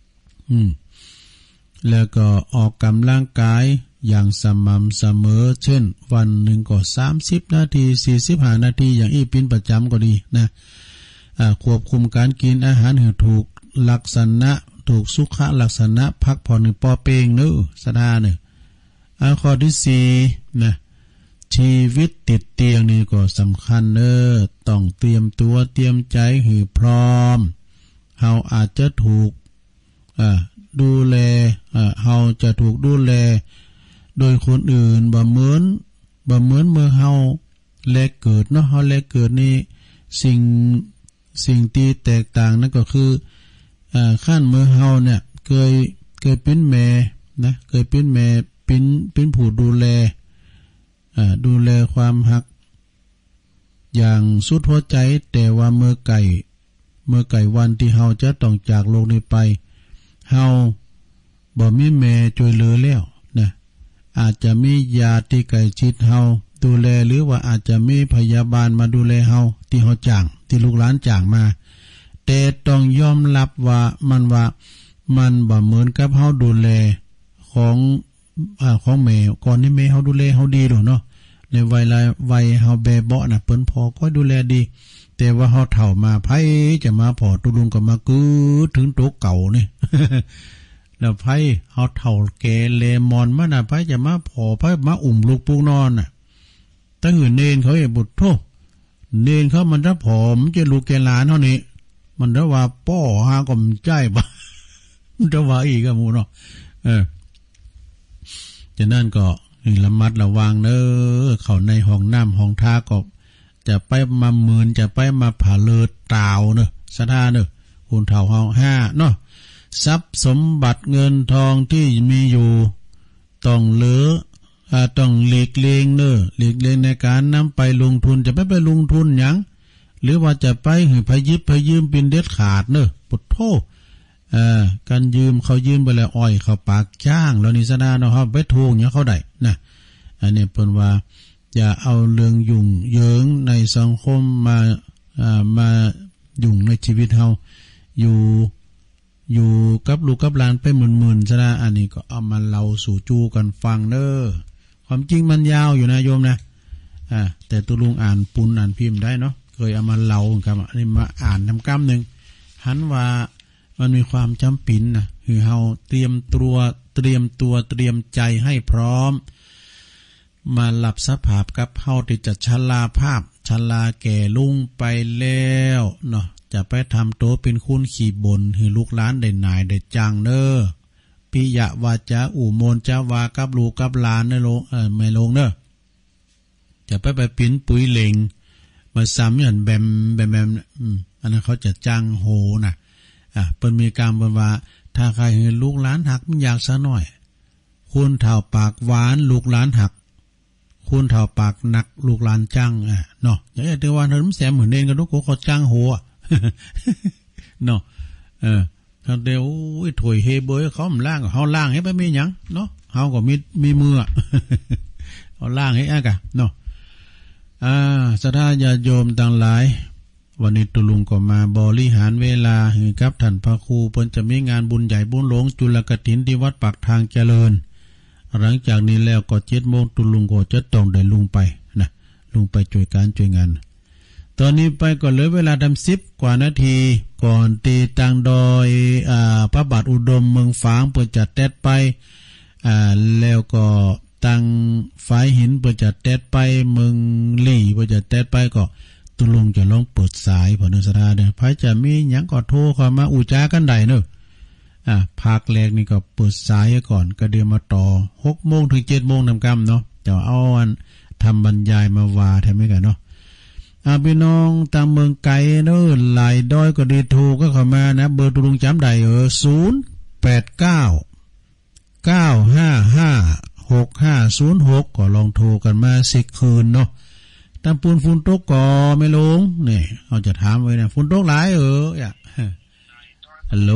อืมแล้วก็ออกกำลังกายอย่างสม่ำเสมอเช่นวันหนึ่งก็สามสิบนาทีสี่สิบห้านาทีอย่างอีเป็นประจำก็ดีนะอ่าควบคุมการกินอาหารให้ถูกลักษณะถูกสุขลักษณะพักผ่อนให้พอเพียงเนอะสดาเนี่ยอ่าข้อที่สี่นะชีวิตติดเตียงนี่ก็สำคัญเนอะต้องเตรียมตัวเตรียมใจให้พร้อมเฮาอาจจะถูกอ่าดูแลอ่าเฮาจะถูกดูแลโดยคนอื่นบ่เหมือนบ่เหมือนเมื่อเฮาแลกเกิดเนาะเฮาแลกเกิดนี่สิ่งสิ่งที่แตกต่างนั่นก็คืออ่าขั้นเมื่อเฮาเนี่ยเคยเคยเป็นแม่นะเคยเป็นแม่เป็นเป็นผู้ดูแลอ่าดูแลความรักอย่างสุดหัวใจแต่ว่าเมื่อไก่เมื่อไก่วันที่เฮาจะต้องจากโลกนี้ไปเฮาบ่มีแม่ช่วยเหลือแล้วนะอาจจะมีญาติที่ใกล้ชิดเฮาดูแลหรือว่าอาจจะมีพยาบาลมาดูแลเฮาที่เฮาจ้างที่ลูกหลานจ้างมาแต่ต้องยอมรับว่ามันว่ามันบ่เหมือนกับเฮาดูแลของอ่าของแม่ก่อนนี้แม่เฮาดูแลเฮาดีดอกเนาะในวัยวัยเฮาแบเบาะน่ะเปิ้นพอก็ดูแลดีแต่ว่าเฮาเฒ่ามาไผจะมาพอตุลุงก็มากือถึงโตเก่านี่ แล้วไผเฮาเฒ่าแก่เลมอนมาน่ะไผจะมาพอไผมาอุ้มลูกปูนอนน่ะตั้งหือเนนเขาเอ้บุตรโธเนนเขามันจะผอมจะลูกแกหลานเฮานี่มันจะว่าป้อหาก็มันใจบ่มันจะว่าอีกอะหมู่เนาะเออฉะนั้นก็ให้ระมัดระวังเด้อเข้าในห้องน้ำห้องท่าก็จะไปมาหมื่นจะไปมาผาเลิดตาวเนอะสถาเนอะคุณเฒ่าเฮาห้าเนาะทรัพย์สมบัติเงินทองที่มีอยู่ต้องเหลืออ่าต้องหลีกเลี่ยงเนอะหลีกเลี่ยงในการนำไปลงทุนจะไปไปลงทุนหยังหรือว่าจะไปให้พยิบพยืมเป็นเด็ดขาดเนอะปุถโธเอ่อการยืมเขายืมไปแล้วอ้อยเขาปากจ้างแล้วนี่สนาเนาะครับไปทวงเนี่ยเขาได้นะอันนี้เพิ่นว่าอย่าเอาเรื่องยุ่งเหยิงในสังคมมาอ่ามายุ่งในชีวิตเฮาอยู่อยู่กับลูกกับหลานไปหมื่นๆซะนะอันนี้ก็เอามาเล่าสู่จูกันฟังเด้อความจริงมันยาวอยู่นะโยมนะอ่าแต่ตุลุงอ่านปุนอ่านพิมพ์ได้เนาะเคยเอามาเล่าครับอันนี้มาอ่านทำกำนึงหันว่ามันมีความจำเป็นนะคือเฮาเตรียมตัวเตรียมตัวเตรียมใจให้พร้อมมาหลับสภาพกับเฮาที่จะชราภาพชราแก่ลุงไปแล้วเนาะจะไปทำโตเป็นคุณขี่บนให้ลูกหลานได้นายได้จังเด้อปิยะวาจาอู่โมนจะวากับลูกกับหลานในโลงเออไม่ลงเด้อจะไปไปปิ้นปุ๋ยเหลงมาซ้ำอย่างแบมแบมแบมอืมอันนั้นเขาจะจ้างโหน่ะอ่ะเปิ้นมีการบอกว่าถ้าใครเห็นลูกหลานหักมันอยากซะหน่อยคุณเฒ่าปากหวานลูกหลานหักคุณเฒ่าปากหนักลูกหลานจ้างอ่ะเนาะอย่างนี้แต่ว่าเธอมันแสมเหมือนเด่นกันทุกคนเขาจ้างโหอ่ะ เนาะเออถ้าเดี๋ยวโอ้ยถวยเฮเบยเขามันล่างเขาล่างให้ไปมีหยังเนาะเขาก็มีมีมือ เขาล่างให้อ่ะกะเนาะอ่าสถาญาติโยมต่างหลายวันนี้ตุลุงก็มาบริหารเวลาให้กับท่านพระครูเพิ่นจะมีงานบุญใหญ่บุญหลวงจุลกฐินที่วัดปากทางเจริญหลังจากนี้แล้วก็เจ็ดโมงตุลุงก็จะต้องได้ลุงไปนะลุงไปช่วยการช่วยงานตอนนี้ไปก็เหลือเวลาทำสิบกว่านาทีก่อนตีตังดอยอ่าพระบาทอุดมเมืองฝางเปิดจัดแตดไปอ่าแล้วก็ตังฝายหินเปิดจัดแตดไปเมืองลี่เปิดจัดแตดไปก็ตุลุงจะลองเปิดสายพอเนสราเด้อไผจะมีหยังก็โทรเข้ามาอูจ้ากันได้เนอะอ่ะภาคแรกนี่ก็เปิดสายก่อนก็เดี๋ยวมาต่อ หกโมง ถึง เจ็ดโมง นำกำเนาะจะเอาอันทำบรรยายมาว่าแท้มั้ยกันเนาะอ่ะพี่น้องตามเมืองไกลเด้อหลายดอยก็ดีโทรก็เข้ามานะเบอร์ตุลุงจำได้เออศูนย์ แปด เก้า เก้า ห้า ห้า หก ห้า ศูนย์ หกก็ลองโทรกันมาสิคืนเนาะตามปูนฝุ่นตกก่อไม่ลงนี่เขาจะถามไว้นะฝุ่นตกหลายเอออ่ะฮัลโหล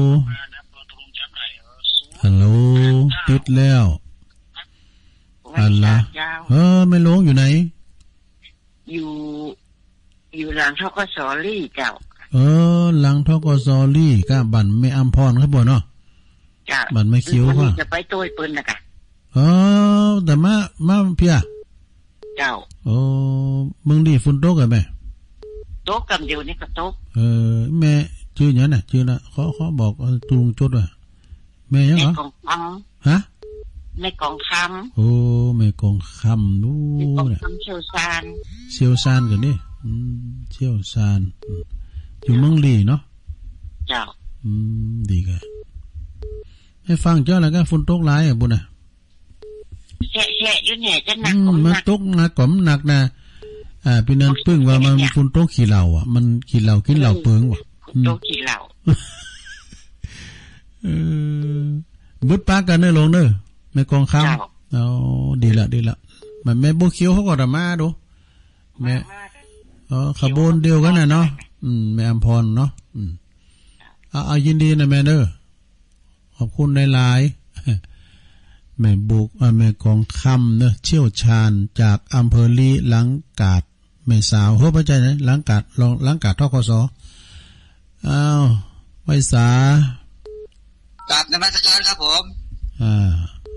ฮัลโหลติดแล้วอันละเออไม่ลงอยู่ไหนอยู่อยู่หลังทกสลี่เจ้าเออหลังทกสลี่ก้าบั่นไม่อัมพรครับบ่เนาะจ้ะบัดไม่คิ้วก็จะไปต้วยปืนนะกะอ๋อแต่มามาเพียเจ้าโอ้มึงดีฝนตกอ่ะแม่ตกกำเดียวนี่ก็ตกเออแม่ชื่อหยังน่ะชื่อน่ะเขาเขาบอกตุงจดว่าแม่ยังเหรอแม่กองคำฮะแม่กองคำโอ้แม่กองคำนู้เนี่ยเชี่ยวชาญเชี่ยวชาญกันนี่อืมเชี่ยวชาญอยู่เมืองลีเนาะเจ้าอืมดีกันให้ฟังเจ้าแล้วก็ฝนตกหลายอ่ะบุญน่ะแฉะๆอยู่เนี่ยจะหนักมันตกหนักก่อมหนักนะอ่าพี่นันปึ้งว่ามันฝนตกขี้เหล้าอ่ะมันขี้เหล้ากินเหล้าเปิงว่ะตกขี้เหล้าเออบึดปากกันเด้อลงเด้อแม่กองคำเอาดีละดีละมันแม่บ่เขียวเขาก็จะมาดูแม่อ๋อขบวนเดียวกันน่ะเนาะอืมแม่อำพรเนาะอืมเอาเอายินดีนะแม่เด้อขอบคุณหลายๆแม่บุกแม่กองคำเนอะเชี่ยวชาญจากอำเภอลีหลังกาดแม่สาวเฮ้ยพระใจนะหลังกาดลองหลังกาดทกสอ้าวไว้สากราบนมัสการครับผมอ่า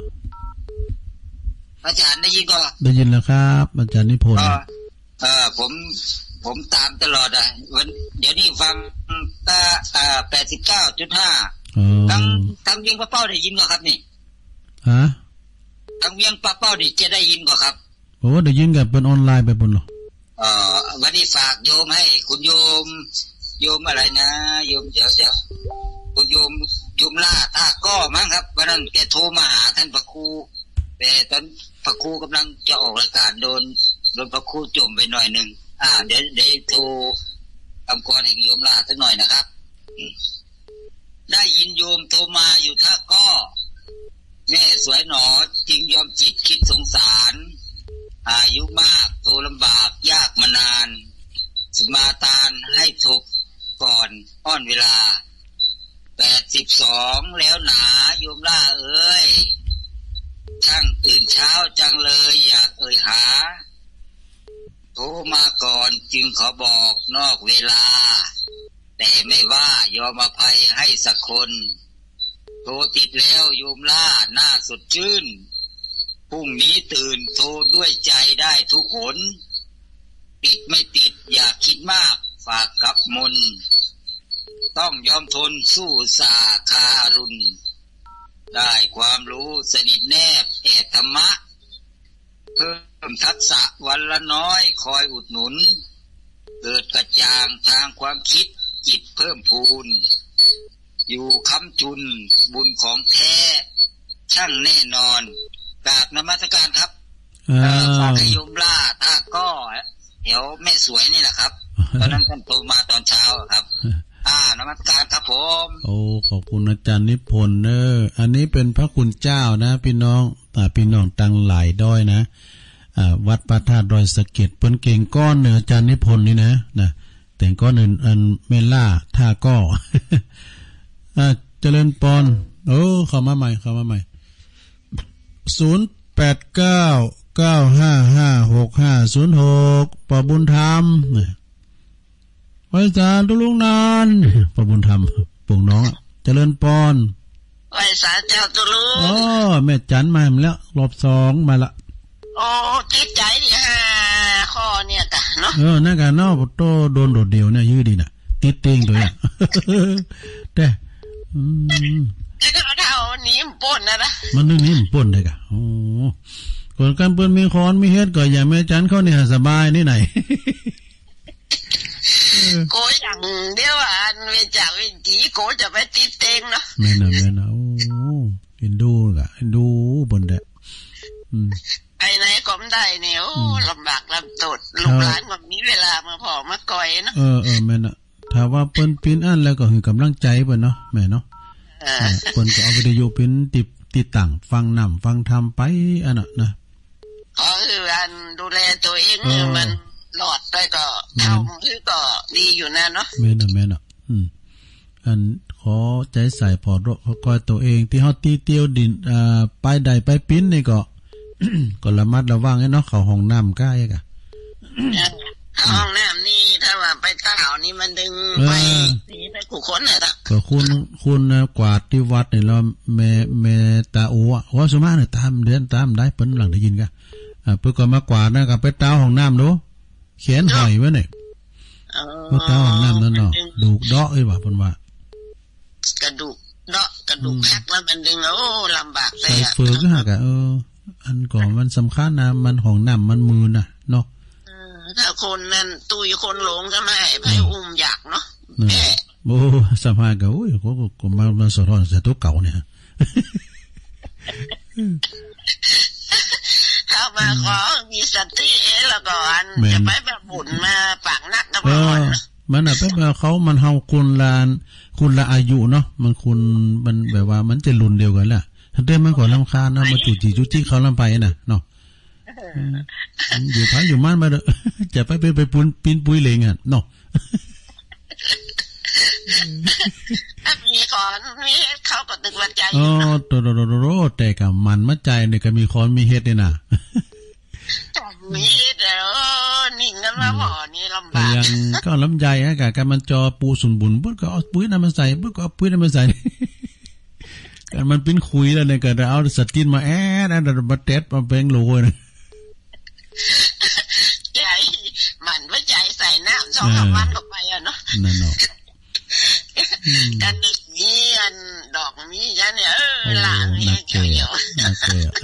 อาจารย์ได้ยินก็ได้ยินแล้วครับอาจารย์นิพนธ์เออผมผมตามตลอดอ่ะวันเดี๋ยวนี้ฟังตาอ่า แปดสิบเก้าจุดห้า ทั้งทั้งเวียงปะเป้าได้ยินก็ครับนี่ฮะทั้งเวียงปะเป้านี่จะได้ยินก็ครับโอ้ได้ยินกับเป็นออนไลน์ไปปุ่นหรอเอ่อวันนี้ฝากโยมให้คุณโยมโยมอะไรนะโยมเดี๋ยวเดี๋ยวคุณโยมโยมล่าท่าก้อมั้งครับวันนั้นแกโทรมาหาท่านพระครูแต่ตอนพระครูกำลังจะออกรายการโดนโดนพระครูจมไปหน่อยนึงอ่าเดี๋ยวเดี๋ยวโทรคำกรให้โยมล่าสักหน่อยนะครับได้ยินโยมโทรมาอยู่ท่าก้อแม่สวยหนอจริงยอมจิตคิดสงสารอายุมากโตลำบากยากมานานสมาทานให้ถูกก่อนอ้อนเวลาแปดสิบสองแล้วหนาโยมล่าเอ้ยช่างตื่นเช้าจังเลยอยากเอ่ยหาโทรมาก่อนจึงขอบอกนอกเวลาแต่ไม่ว่ายอมอภัยให้สักคนโทรติดแล้วโยมล่าหน้าสดชื่นพรุ่งนี้ตื่นโทรด้วยใจได้ทุกหนติดไม่ติดอย่าคิดมากฝากกับมนต้องยอมทนสู้สาคารุณได้ความรู้สนิทแนบแอบธรรมะเพิ่มทักษะวันละน้อยคอยอุดหนุนเกิดกระจ่างทางความคิดจิตเพิ่มพูนอยู่คำจุนบุญของแท้ช่างแน่นอนกราบนมัสการครับฝากให้โยมล่าท่าก็แถวแม่สวยนี่แหละครับตอนนั้นท่านโทรมาตอนเช้าครับอ่านมัสการครับผมโอ้ขอบคุณอาจารย์นิพนธ์เนออันนี้เป็นพระคุณเจ้านะพี่น้องอ่าพี่น้องตังหลายด้อยนะอ่าวัดพระธาตุดอยสะเก็ดเปิ้นเก่งก้อนเนออาจารย์นิพนธ์นี่นะนะแต่งก้อนอื่นอันเมล่าท่าก็อ่าเจริญปอนโอ้เข้ามาใหม่เข้ามาใหม่ศูนย์แปดเก้าเก้าห้าห้าหกห้าศูนย์หกปอบุญธรรมไว้สาธุลุงนานปอบุญธรรมปู่น้องเจริญปอนไว้สาเจ้าตุลุงอ๋อแม่จันมาแล้วรอบสองมาละโอ้จิตใจดิฮะข้อเนี่ยกะเนาะเออนั่นกะเนาะโตโดนโดดเดี่ยวเนี่ยยื้อดีน่ะติดเต็งตัวเนี่ยแต่อืมแต่ก็เท่านี้มันป่นนะนะมันนึงนี้มันป่นได้กะโอ้คนกันเปิ้นมีคอนมีเฮ็ดก็อย่าแม่จันเขาเนี่ยสบายนี่ไหนโกอย่างเดียวอันเวจากเวจีโกจะไปติดเต็งเนาะแม่น่ะแม่น่ะโอ้เห็นดูกะเห็นดูบนแดะอืมไอ้ไหนก็ไม่ได้เนี่ยโอ้ลำบากลำตดลูกหลานแบบนี้เวลามาพอมาก่อยเนาะเออเออแม่น่ะถ้าว่าเปิ้นปีนอันแล้วก็คือกำลังใจเปิ้นเนาะแม่เนาะเปิ้นก็เอาวิทยุเป็นติดติดตั้งฟังนำฟังธรรมไปอันน่ะนะก็คืออันดูแลตัวเองเนี่ยมันหลอดได้ก็เท่าคือก็ดีอยู่นะเนาะแม่น่ะแม่น่ะอืมอันขอใจใส่พอรขอคอยตัวเองที่เฮาตีเตียวดินอ่าไปใดไปปิ้นนี่ก็ก็ระมัดระวังให้เนาะเข้าห้องน้ำใกล้กะห้องน้ำนี่ถ้าว่าไปเต้านี่มันดึงไปสีไปกูคนน่ะตะก็คุณคุณกวาดที่วัดนี่เราแม่แม่ตาโอ้ว่าสุมาเนี่ยตามเดือนตามได้เปิ้นหลังได้ยินกะอ่าเพิ่นก็มากวาดนะกับไปเต้าห้องน้ำดูเขียนหอยไว้นี่เออเต้าห้องน้ำนั่นเนาะดูกเดาะเอ้ยว่าเพิ่นว่ากระดูกเดาะกระดูกหักแล้วมันดึงโอ้ลำบากเลยอ่ะใส่เฟือก็หักอ่ะเอออันก่อนมันสำคัญนะมันห้องน้ำมันมือน่ะเนาะถ้าคนนั้นตุยคนหลงก็ไม่ไปอุ้มอยากเนาะแม่โอ้สภาพก็โอ้ยก็ก็มามาสะท้อนแต่ตัวเก่าเนี่ยเข้ามาขอมีสติแล้วก่อนจะไปแบบบุญมาปากนักกับก่อนมันน่ะเป็นแบบเขามันเฮาคุณลานคุณละอายุเนาะมันคุณมันแบบว่ามันจะรุ่นเดียวกันแหละถ้าเต้มันก็รำคาญนะมาจุจิจุจิเขาลำไปน่ะเนาะอยู่พักอยู่ม่านมาเด้อจะไปไปไปปุนปีนปุ้ยเลงอ่ะเนาะมีขอนมีเฮ็ดเขาก็ตึกว่าใจอ๋อโตโตโตโตแต่กับมันมัดใจเนี่ยก็มีขอนมีเฮ็ดนี่น่ะมีเฮ็ดแล้วนิ่งกันมาหมอนี่ลำบากยังก็ลำใจฮะกะกันมันจอปูสุนบุญปุ๊บก็เอาปุ้ยนั้นมาใส่ปุ๊บก็เอาปุ้ยนั้นมาใส่กันมันเป็นคุยแล้วเนี่ยก็เอาสตินมาแอดอันนั้นมาเต็ดมาเป็นโลนะใจมันว่าใจใส่น้ำสองสามวันออกไปอ่ะเนาะนั่นเนาะกันมีอันดอกมีฉันเนี่ยเออหลานนี่เกี่ยวๆนักเกี่ยว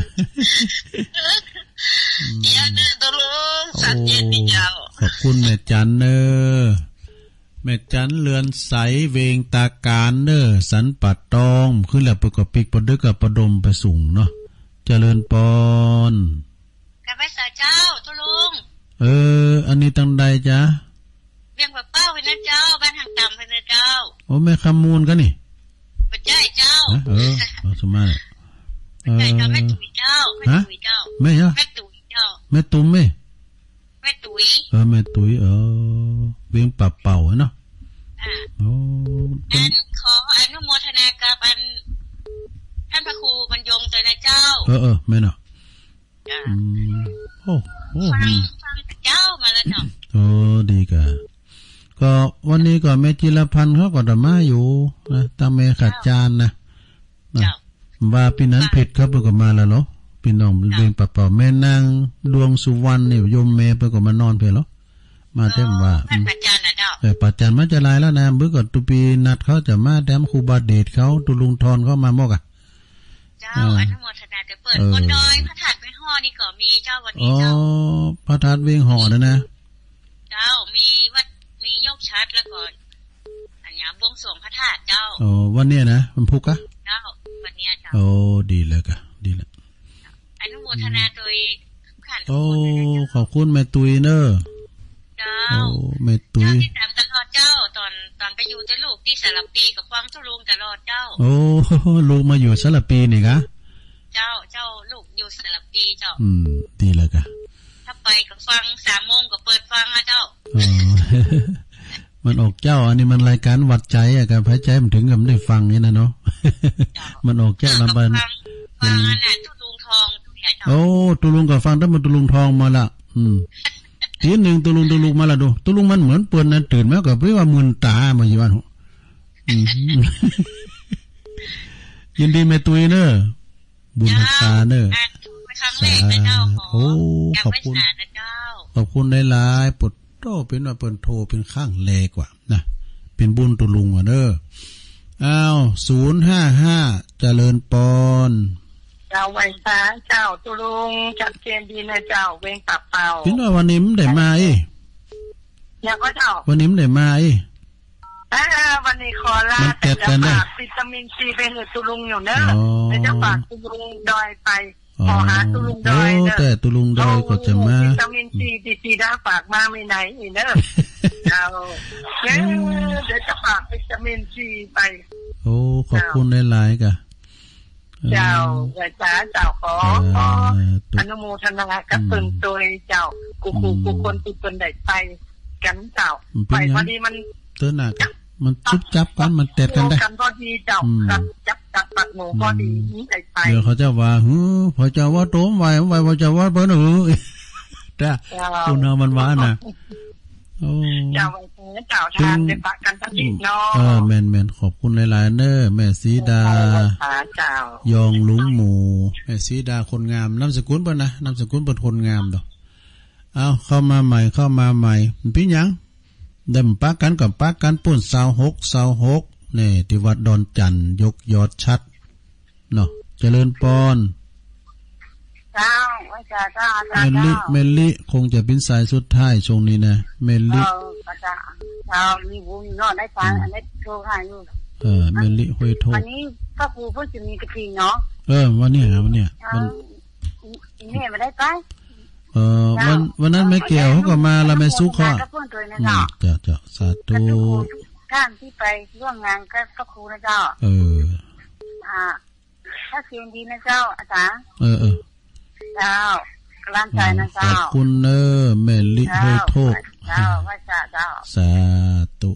อย่าเนี่ยตะลุงสัตว์เย็นนี่เจ้าขอบคุณแม่จันเนอแม่จันเรือนใสเวงตาการเนอสันปัดตองขึ้นแล้วไปกับปิกปดึกกับประดมไปสูงเนาะเจริญปอนกับไปสาเจ้าตะลุงเอออันนี้ตั้งใดจ๊ะเวียงแบบเป้าไปนะเจ้าบ้านทางต่ำไปนะเจ้าโอ้แม่คำมูลกันนี่ปัจจัยเจ้าเออเอาสมาปัจจัยเจ้าแม่ตุ๋ยเจ้าแม่ตุ๋ยเจ้าแม่เหรอแม่ตุ๋ยเจ้าแม่ตุ้มแม่แม่ตุ๋ยเออแม่ตุ๋ยเออเวียงปับเป่าเนาะอ่าโอ้อันขออนุโมทนากับอันท่านพระครูบรรยงตัวนะเจ้าเออเออแม่เนาะอืมโอ้โอ้ฟังฟังเจ้ามาแล้วเนาะโอ้ดีกะก็วันนี้ก็แม่จิรพันธ์เขาก็จะมาอยู่นะตามแม่ขัดจานนะว่าปีนั้นเพชรเขาเพิ่งก็มาแล้วเหรอพี่น้องเรียนปับเป่าแม่นางดวงสุวรรณเนี่ยโยมแม่เพิ่งก็มานอนเพลเหรอมาเต็มว่าปัจจัยนะเจ้าแต่ปัจจัยมันจะลายแล้วนะเมื่อก่อนตุปีนัดเขาจะมาแดมครูบาเดชเขาตุลุงทอนเขามามอกอ่ะเจ้าอนุโมทนาจะเปิดคนดอยพระธาตุเวียงห่อนี่ก็มีเจ้าวันนี้เจ้าอ๋อพระธาตุเวียงห่อนะนะเจ้ามีวัดมียกชัดแล้วก็อันนี้บวงสรวงพระธาตุเจ้าอ๋อวันนี้นะมันพุกอะเจ้าวันนี้เจ้าโอ้ดีเลยกะดีเลยอนุโมทนาโดยขันโอ้ขอบคุณแม่ตุยเนอะเจ้าโอ้แม่ตุยที่ตามตลอดเจ้าตอนตอนไปอยู่แต่ลูกที่สารปีกับฟังทุลุงตลอดเจ้าโอ้ลูกมาอยู่สารปีนี่กะเจ้าเจ้าลูกอยู่สารปีเจ้าอืมดีเลยกะถ้าไปก็ฟังสามโมงก็เปิดฟังอะเจ้าอ๋อมันออกเจ้าอันนี้มันรายการวัดใจอะกับพระใจมันถึงกับได้ฟังนี่นะเนาะมันออกเจ้าลำบันฟังอันนั้นตุลุงทองโอ้ตุลุงก็ฟังได้มันตุลุงทองมาละอืมทีนึงตุลุงตุลุงมาละดูตุลุงมันเหมือนเปื้อนนะตื่นมาก็เรียกว่ามึนตามาอยู่บ้านอืมยินดีแม่ตุยเนอะบุญหักตาเนอะโอ้ขอบคุณขอบคุณหลายๆปดโตเป็นว่าเปิ้นโทรเป็นข้างแลกว่านะเป็นบุญตุลุงอ่ะเด้ออ้าวศูนย์ห้าห้าเจริญปอนเจ้าไว้ซาเจ้าตุลุงจัดเกณฑ์ดีนะเจ้าเวงปับเป่าเป็นว่าวันนี้มันได้มาอีอยากก็เจ้าวันนี้มันได้มาอีอ่าวันนี้ขอลาแต่จะฝากวิตามินซีไปให้ตุลุงอยู่เนอะแต่จะฝากตุลุงดอยไปขอหาตุลุงดอยเนอะแต่ตุลุงดอยก็จะมาวิตามินซีดีซีได้ฝากมาไม่ไหนอีเนอะเจ้าเดี๋ยวจะฝากวิตามินซีไปโอ้ขอบคุณหลายๆกะเจ้าไว้จ้าเจ้าขอขออนุโมทนากับเพิ่นโดยเจ้ากูกูกูคนตุเพิ่นได้ไปกันเจ้าไปพอดีมันเตือนหนักมันจุบจับกันมันเตะกันได้กันพอดีเจ้าจับจับปัดหนูพอดีนี่ได้ไปเดี๋ยวเขาจะว่าหือพอจะว่าโต้มไหวไหวพอจะว่าเบิ้ลหือแต่คุณเอามันว่าน่ะโอ้เจ้าไว้นะเจ้าทานได้ฝากกันสักนิดเนาะเออแม่นๆขอบคุณหลายๆเด้อแม่สีดายองลุงหมูแม่สีดาคนงามนามสกุลเพิ่นนะนามสกุลเพิ่นคนงามดอกเอาเข้ามาใหม่เข้ามาใหม่พี่หยังได้มปักกันกับปักกันปุ่นยี่สิบหก ยี่สิบหกนี่ที่วัดดอนจันทร์ยกยอดชัดเนาะเจริญปอนเจ้าว่าจะเจ้าเจ้าเมลลิเมลลิคงจะเป็นสายสุดท้ายช่วงนี้นะเมลลิเออเจ้าเจ้ามีบุญเนาะได้ฟังอันนี้โทรหาอยู่เออเมลลิห้วยโทวันนี้ก็ครูเพิ่นสิมีกะทิเนาะเออวันนี้ครับวันนี้มันแม่มาได้ไปเออวันวันนั้นแม่เกี่ยวเขาก็มาแล้วแม่ซุกเขาจ้ะจ้ะสาธุท่านที่ไปร่วมงานก็ก็ครูนะเจ้าเอออ่าถ้าเสียงดีนะเจ้าอาจารย์เออเออเจ้ากำลังใจนะเจ้าขอบคุณเนอแม่ลิเฮโทษเจ้าว่าจะเจ้าสาธุ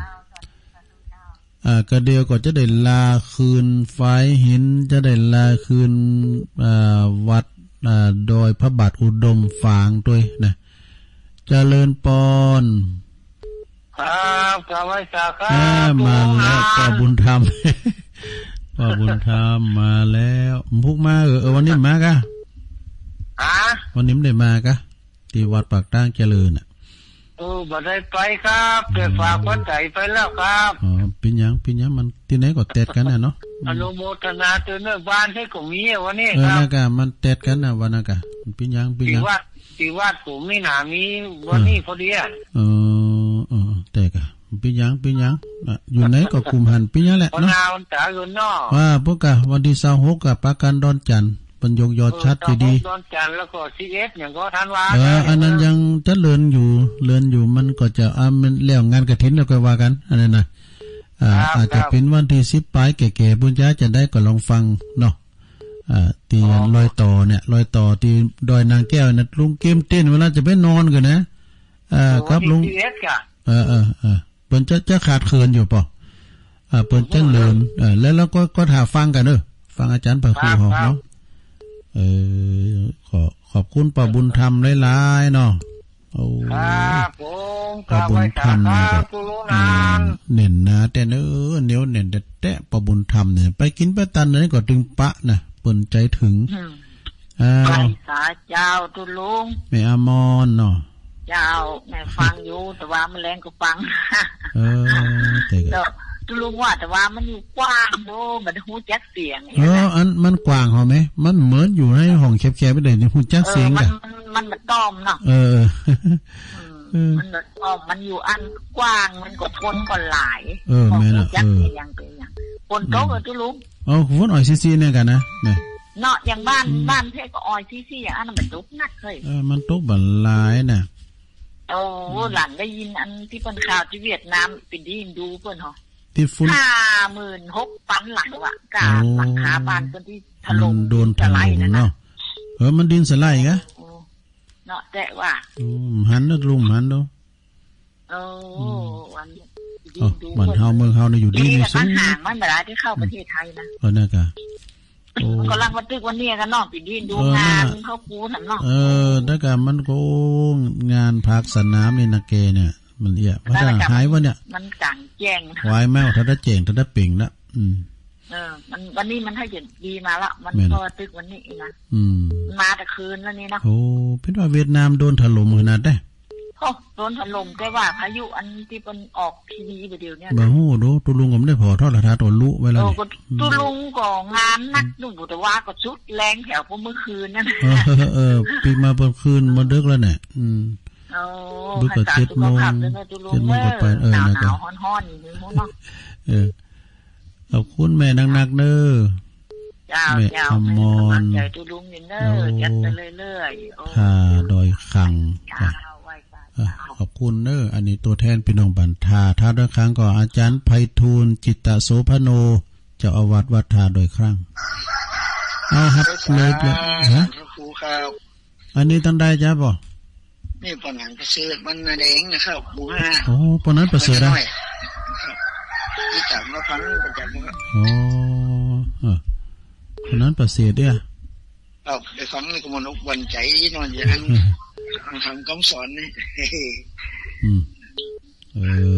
อ่าก็เดียวก็จะได้ลาคืนไฟหินจะได้ลาคืนอ่าวัดอ่าโดยพระบาทอุดมฝางด้วยนะเจริญปอนครับกราบไหว้สักการะมาแล้วพ่อบุญธรรมพ่อบุญธรรมมาแล้วพุกมาเออวันนี้มากะอ่ะวันนี้ไม่ได้มากะที่วัดปากตั้งเจริญอ่ะเออบ่ได้ไปครับแต่ฝากคนใจไปแล้วครับอ๋อปิญญังปิญญังมันที่ไหนก็เตะกันน่ะเนาะอนุโมทนาเตือนเนื้อบ้านให้ก็มีวันนี้ครับเออนะกะมันเตะกันน่ะวันน่ะกะปิญญังปิญญังที่วัดที่วัดผมมีหนามีวันนี้พอดีอ่ะเออเออแต่กะปิญญังปิญญังอยู่ไหนก็คุมหันปิญญังแหละเนาะวันตาอยู่นอกว่าพวกกะวันที่ยี่สิบหกกะปากันดอนจันทร์ปัญญกยอดชัดดีๆดอนจันทร์แล้วก็ ซี เอส อย่างก็ทันว่าเอออันนั้นยังจะเลื่อนอยู่เลื่อนอยู่มันก็จะอ่ามันแล้วงานกฐินแล้วก็ว่ากันอันนั้นน่ะอ่าอาจจะเป็นวันที่สิบปลายแก่ๆบุญญาจะได้ก็ลองฟังเนาะอ่าตีลอยต่อเนี่ยลอยต่อที่ดอยนางแก้วน่ะลุงเกมเต้นเวลาจะไปนอนกันนะอ่าครับลุงเออเออเออเปิ้นจะจะขาดเขินอยู่ป่ะอ่าเปิ้นจังเลินเออแล้วแล้วก็ก็ถ้าฟังกันเด้อฟังอาจารย์พระครูเฮาเนาะเออขอขอบคุณป้าบุญธรรมหลายๆเนาะโอ้ครับผมป้าบุญธรรมนี่ก็เน่นนะแต่เนื้อเหนียวเน่นแต่แตะป้าบุญธรรมเนี่ยไปกินไปตันนี่ก็ดึงปะนะเปิ้นใจถึงอ้าวสาเจ้าตุลุงแม่อมรเนาะเจ้าแม่ฟังอยู่แต่ว่าแมลงก็ฟังเออแต่ก็ตุลุงว่าแต่ว่ามันอยู่กว้างโดมันฮู้จักเสียงเอออันมันกว้างเหรอมั้ยมันเหมือนอยู่ในห้องแคบๆไปได้ฮู้จักเสียงกะมันมันมันต้อมเนาะเออมันต้อมมันอยู่อันกว้างมันก็คนก็หลายเออแม่น่ะเอออย่างเป็นอย่างคนโตก็ตุลุงเอ้าฝนอ้อยซี่ๆเนี่ยกันนะแม่เนาะอย่างบ้านบ้านเพก็อ้อยซี่ๆอันนั้นมันตกหนักเลยเออมันตกบัดหลายน่ะโอ้หลังได้ยินอันที่เพิ่นข่าวที่เวียดนามเป็นที่ดูเพิ่นเหรอที่ฝุ่นห้าหมื่นหกพัน หลังว่ะกะหลังคาบ้านเพิ่นที่ถล่มโดนถล่มเนาะเออมันดินสไลด์กะเนาะแต่ว่าอืมหันเด้อลุงหันเด้อโอ้วันอ๋อบ้านเฮาเมืองเฮานี่อยู่ดีมีสุขห่างมันบ่ได้ที่เข้าประเทศไทยนะเออนั่นกะโอ้กำลังบันทึกวันนี้กันเนาะปิดดินดูงานเขาปูซั่นเนาะเออนั่นกะมันก็งานภาคสนามนี่นะแกเนี่ยมันเอียมันจะหายวะเนี่ยมันกลางแจ้งวายแมวถ้าได้เจ๋งถ้าได้ปิ่งละอืมเออมันวันนี้มันให้เห็นดีมาละมันพอตึกวันนี้นะอืมมาแต่คืนแล้วนี่นะโอ้เป็นว่าเวียดนามโดนถล่มขนาดได้โอ้โดนถล่มแต่ว่าพายุอันที่มันออกทีวีไปเดียวเนี่ยบ่ฮู้ดูตุลุงก็ไม่ได้พอทอดละทาตัวลุไว้แล้วตุลุงก็งานนักดูแต่ว่าก็ชุดแรงแถวพวกเมื่อคืนนั่นเออเออปีมาเมื่อคืนมาดึกแล้วเนี่ยอืมโอ้ดูก็เจ็ดโมงเจ็ดโมงก็ไปเออนะก็ฮ้อนๆอยู่นี่เนาะเออขอบคุณแม่นักๆเด้อแม่อมรใจตุลุงนี่เด้อจัดไปเรื่อยๆค่ะดอยคังขอบคุณเด้ออันนี้ตัวแทนพี่น้องบันทาท่าด้วยครั้งก็อาจารย์ไพฑูรย์จิตตโสภโนเจ้าอาวาสวัดทาโดยครั้งเอาครับเลยฮะอันนี้ตั้งได้จ้ะบ่นี่ปนันประเสริฐมันแดงนะครับหมู่ห้าโอ้ปนันประเสริฐได้ที่จับมาฟังประจำครับโอ้เออปนันประเสริฐเด้อเอาไปฟังนี่ก็มันวันใจนอนอย่างนั้นทำคำสอนนี่อืมเออ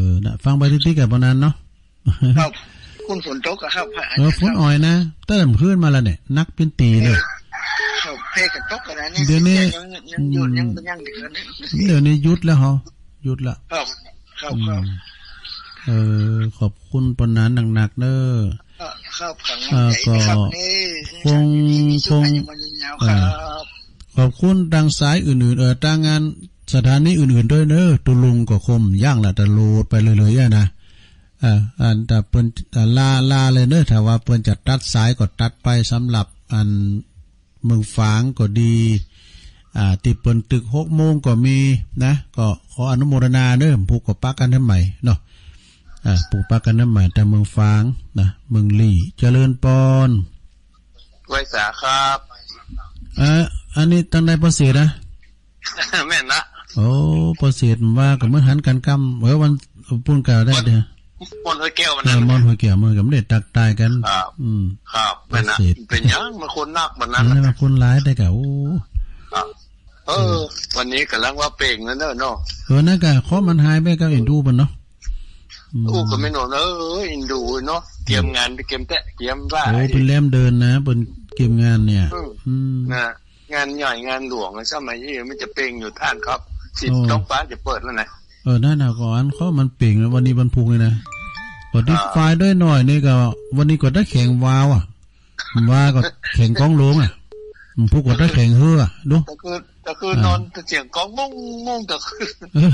ฟังไปติ๊กๆกับปนั้นเนาะครับคุณฝนตกอะครับเออฝนอ่อยนะเติมขึ้นมาแล้วเนี่ยนักเป็นตีเลยครับเพกับตกกันนะเดี๋ยวนี้ยังหยุดยังยังเดือดเดี๋ยวนี้หยุดแล้วเหรอหยุดละครับครับครับเออขอบคุณปนนั้นหนักๆเด้อครับก็คงคงขอบคุณทางสายอื่นๆเออทางงานสถานีอื่นๆด้วยเด้อตุลุงก็คมย่างละตะโลดไปเลยๆอ่ะนะอ่าอันแต่เปิ้นลาลาเลยเด้อถ้าว่าเปิ้นจะตัดสายก็ตัดไปสำหรับอันเมืองฝางก็ดีอ่าติเปิ้นตึก หกโมงก็มีนะก็ขออนุโมทนาเด้อผูกกับปักกันทำใหม่เนาะอ่าผูกปักกันทำใหม่แต่เมืองฝางนะเมืองลี่เจริญปอนไว้สาครับเอ่ออันนี้ตั้งได้ประสิทธิ์นะแม่นละโอ้ประสิทธิ์ว่าก็เหมือนหันกันกำเออวันปุ่นกล่าวได้เด้อมอนหัวแก้วมันนั้นมอนหัวแก้วมันก็ไม่ได้ตักตายกันครับอืมครับแม่นนะเป็นยังมาคนนักบัดนั้นนะคนหลายได้ก็โอ้เออวันนี้กำลังว่าเป่งนั่นเด้อเนาะเออนั่นก็ขอมันหายไปก็อินดูมันเนาะโอ้ก็ไม่นอนเอออินดูเนาะเตรียมงานไปเกมแตะเตรียมว่าโอ้เป็นแล่มเดินนะบนเกมงานเนี่ยอืมนะงานใหญ่งานหลวงสมัยนี้มันจะเป่งอยู่ท่านครับสิต้องฟ้าจะเปิดแล้วนะเออนั่นน่ะก่อนเขามันเป่งแล้ววันนี้วันพุธเลยนะกดดิไฟด้วยหน่อยนี่ก็วันนี้กดได้แข่งวาวอ่ะว่าก็แข่งกองหลวงอ่ะมันพุธกดได้แข่งเฮือดูก็คือก็คือนอนเสียงกองงงงงก็คือ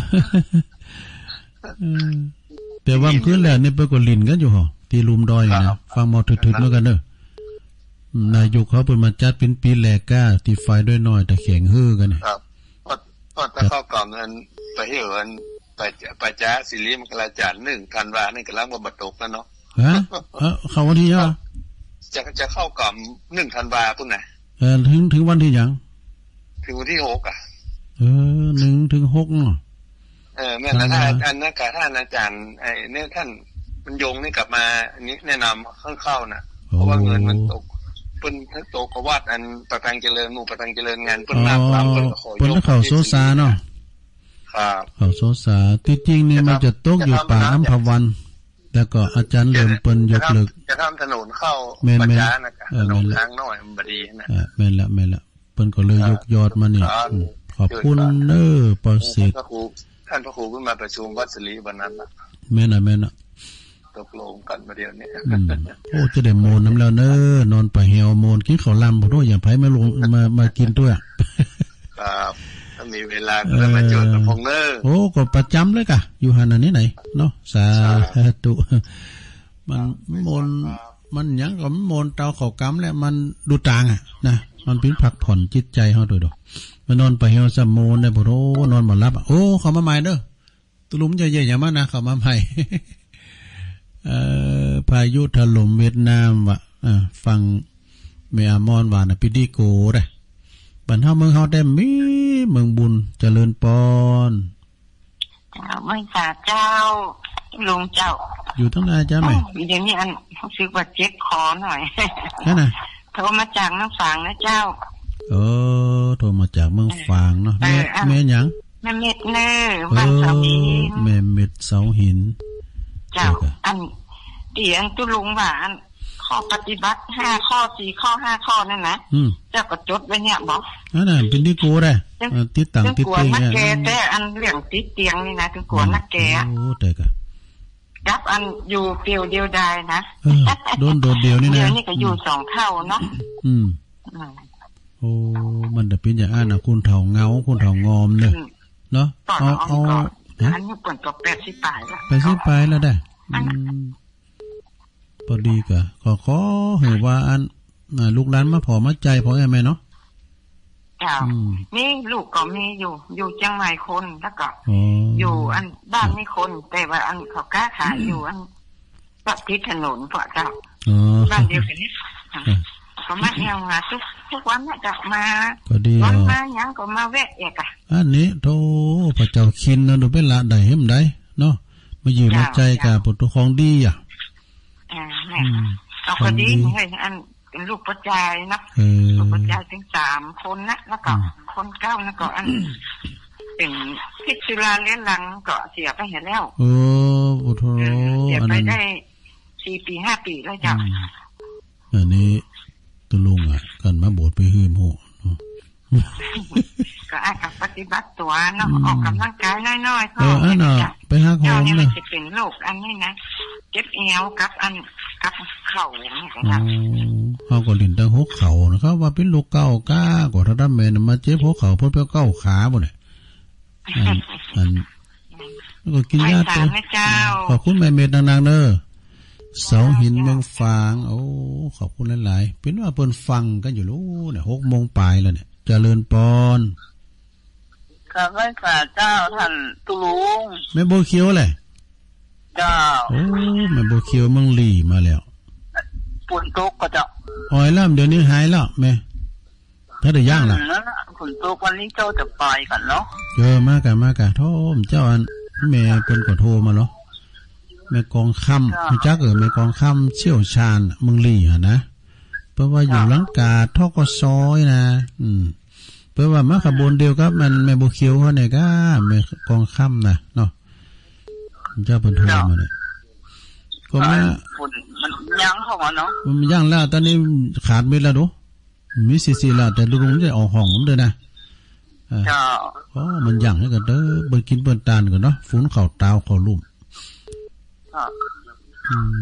แต่ว่าคืนแล้วนี่เปิ้นก็ลิ้นกันอยู่ห่อที่ลุมดอยนะฟังหมอถึกๆเหมือนกันเด้อนายกเขาเพิ่นมาจัดเป็นปีแรกก้าติดไฟด้วยหน่อยแต่แข่งฮือกันครับพอพอถ้าเข้ากล่อมนั้นไปเหินไปไปจ้าศิริมกราจารย์หนึ่งธันวานี่กำลังบ่บัดตกแล้วเนาะฮะเออเข้าวันที่เหรอจะจะเข้ากล่อมหนึ่งธันวาพุ่นน่ะเออถึงถึงวันที่หยังถึงวันที่หกอ่ะเออหนึ่งถึงหกเนาะเออแม่นถ้าอันนั้นกะท่านอาจารย์ไอ้เนี่ยท่านมันโยงนี่กลับมาอันนี้แนะนำข้างเข้าน่ะเพราะว่าเงินมันตกเปิ้นทั้งโตกวัดอันประทังเจริญหมู่ประทังเจริญงานเปิ้นนับตามเปิ้นขอยกเข้าโซซาเนาะครับเข้าโซซาที่จริงนี่มันจะตกอยู่ป่าอัมพวันแล้วก็อาจารย์เริ่มเปิ้นยกเลิกจะทำถนนเข้าปัญญานะถนนทางน้อยมันบ่ดีนะเออแม่นละแม่นละเปิ้นก็เลยยกยอดมานี่ขอบคุณเด้อประสิทธิ์ท่านพระครูขึ้นมาประชุมวัดศรีวันนั้นน่ะแม่นน่ะแม่นน่ะตกลงกันมาเดี๋ยวนี้โอ้จะได้โมนน้ำแล้วเน้อนอนไปเหี่ยวโมนกินข้าวลำบ่ด้วยอย่าไผมาลงมามากินด้วยครับถ้ามีเวลาก็มาจดกับพงเน้อโอ้ก็ประจำเลยกะอยู่หั่นน่ะนี่ไหนเนาะสาธุมันโมนมันหยังก็โมนเตาเข้ากำแล้วมันดูต่างอ่ะนะมันเป็นพักผ่อนจิตใจเฮาด้วยดอกมานอนไปเหี่ยวซะโมนได้บ่โตนอนบ่หลับโอ้เข้ามาใหม่เด้อตุลุมใหญ่ๆอย่ามานะเข้ามาใหม่เอ่อพายุถล่มเวียดนามว่ะอ่าฟังเมียมอนว่าน่ะปิดิโกเด้บัดเฮาเมืองเฮาได้มีเมืองบุญเจริญปอนเจ้าไม่สาเจ้าลุงเจ้าอยู่ตั้งนานจ้าแม่เดี๋ยวนี้อันรู้สึกว่าเจ็บคอหน่อยนั่นน่ะโทรมาจากน้ำฝางนะเจ้าเออโทรมาจากเมืองฝางเนาะแม่แม่หยังแม่เม็ดเน้อบ้านเสาหินแม่เม็ดเสาหินเจ้าอันเตียงตุลุงว่าอันข้อปฏิบัติห้าข้อสี่ข้อห้าข้อนั่นนะเจ้าก็จดไว้เนี่ยบอกนั่นน่ะเป็นที่กูได้ติดต่างติดเตียงเนี่ยนักแกแต่อันเรื่องติดเตียงนี่นะถึงกลัวนักแกโอ้แต่ก็รับอันอยู่เปียวเดียวดายนะโดนโดดเดียวนี่นะเดี๋ยวนี้ก็อยู่สองเท่าเนาะอืมโอ้มันจะเป็นอย่างอ่านนะคุณเถาเงาคุณเถางอมเนี่ยเนาะเอาเอาอันนี้เปิดกับแปดสิบปลายแล้วแปดสิบปลายแล้วได้พอดีกะขอขอเห็นว่าอันลูกหลานมาพอมาใจพอแม่เนาะจ้านี่ลูกก็มีอยู่อยู่เชียงใหม่คนแล้วก็อยู่อันบ้านนี่คนแต่ว่าอันเขากล้าขายอยู่อันปักทิศถนนเพราะเจ้าบ้านเดียวกันนี่เขามาเที่ยวมาทุกทุกวันน่ะจะมาวันมายังก็มาแวะเอกอ่ะอันนี้โธ่พระเจ้าคินนะดูเป็นละใดเห็นได้เนาะมาอยู่ในใจกับปุถุของดีอ่ะอ่าแม่เอาคดีให้อันเป็นลูกปัจจัยนะลูกปัจจัยถึงสามคนนะแล้วก็คนเก้าแล้วก็อันเป็นพิจารณาเลี้ยงหลังก็เสียไปเห็นแล้วโอ้บอ้โธ่อันนั้นได้สี่ปีห้าปีแล้วจ้ะอันนี้ตุลุงอ่ะกันมาโบสถ์ไปหืมโหก็อาจจะปฏิบัติตัวเนาะออกกำลังกายน้อยๆเอออันน่ะไปหาหอมนะจะเป็นโรคอันนี้นะเจ็บเอวกับอันกับเข่าอย่างนี้จ้ะเฮาก็ลิ้นตั้งหัวเข่านะครับว่าเป็นโรคเก้าก้ากว่าถ้าดำแม่นมาเจ็บหัวเข่าเพิ่นไปเก้าขาบ่เนี่ยอันอันแล้วก็กินยาตัวขอบคุณแม่เม็ดนางๆเด้อเสาหินเมืองฟางโอ้ขอบคุณหลายๆเป็นว่าเพิ่นฟังกันอยู่รู้เนี่ยหกโมงปลายแล้วเนี่ยเจริญปอนข้าพเจ้าเจ้าท่านตุลุงแม่โบเขียวเลยเจ้าโอ้แม่โบเขียวเมืองลีมาแล้วฝนตกก็จะอ๋อยล่ำเดี๋ยวนี้หายแล้วแม่ถ้าได้ย่างล่ะฝนตกวันนี้เจ้าจะไปกันเนาะเจอมากะมากะโทมเจ้าอันแม่เพิ่นก็โทรมาเนาะแม่กองค่ำรู้จักเออแม่กองค่ำเชี่ยวชาญเมืองลีอ่ะนะเพราะว่าอยู่หลังกาทกซอยนะอืมเพราะว่ามาขบวนเดียวกับมันแม่โบเขียวเขาเนี่ยก็แม่กองค่ำนะเนาะเจ้าเพิ่นโทรมาเนี่ยก็มามันย่างเข้ามาเนาะมันย่างแล้วตอนนี้ขาดเม็ดแล้วดูมีสิๆแล้วแต่ลุงจะออกห้องผมด้วยนะจ้าอ๋อมันย่างให้กันเด้อเบิ่งกินเบิ่งตาลกันเนาะฝูนข้าวตาวข้าวลุ่มอืม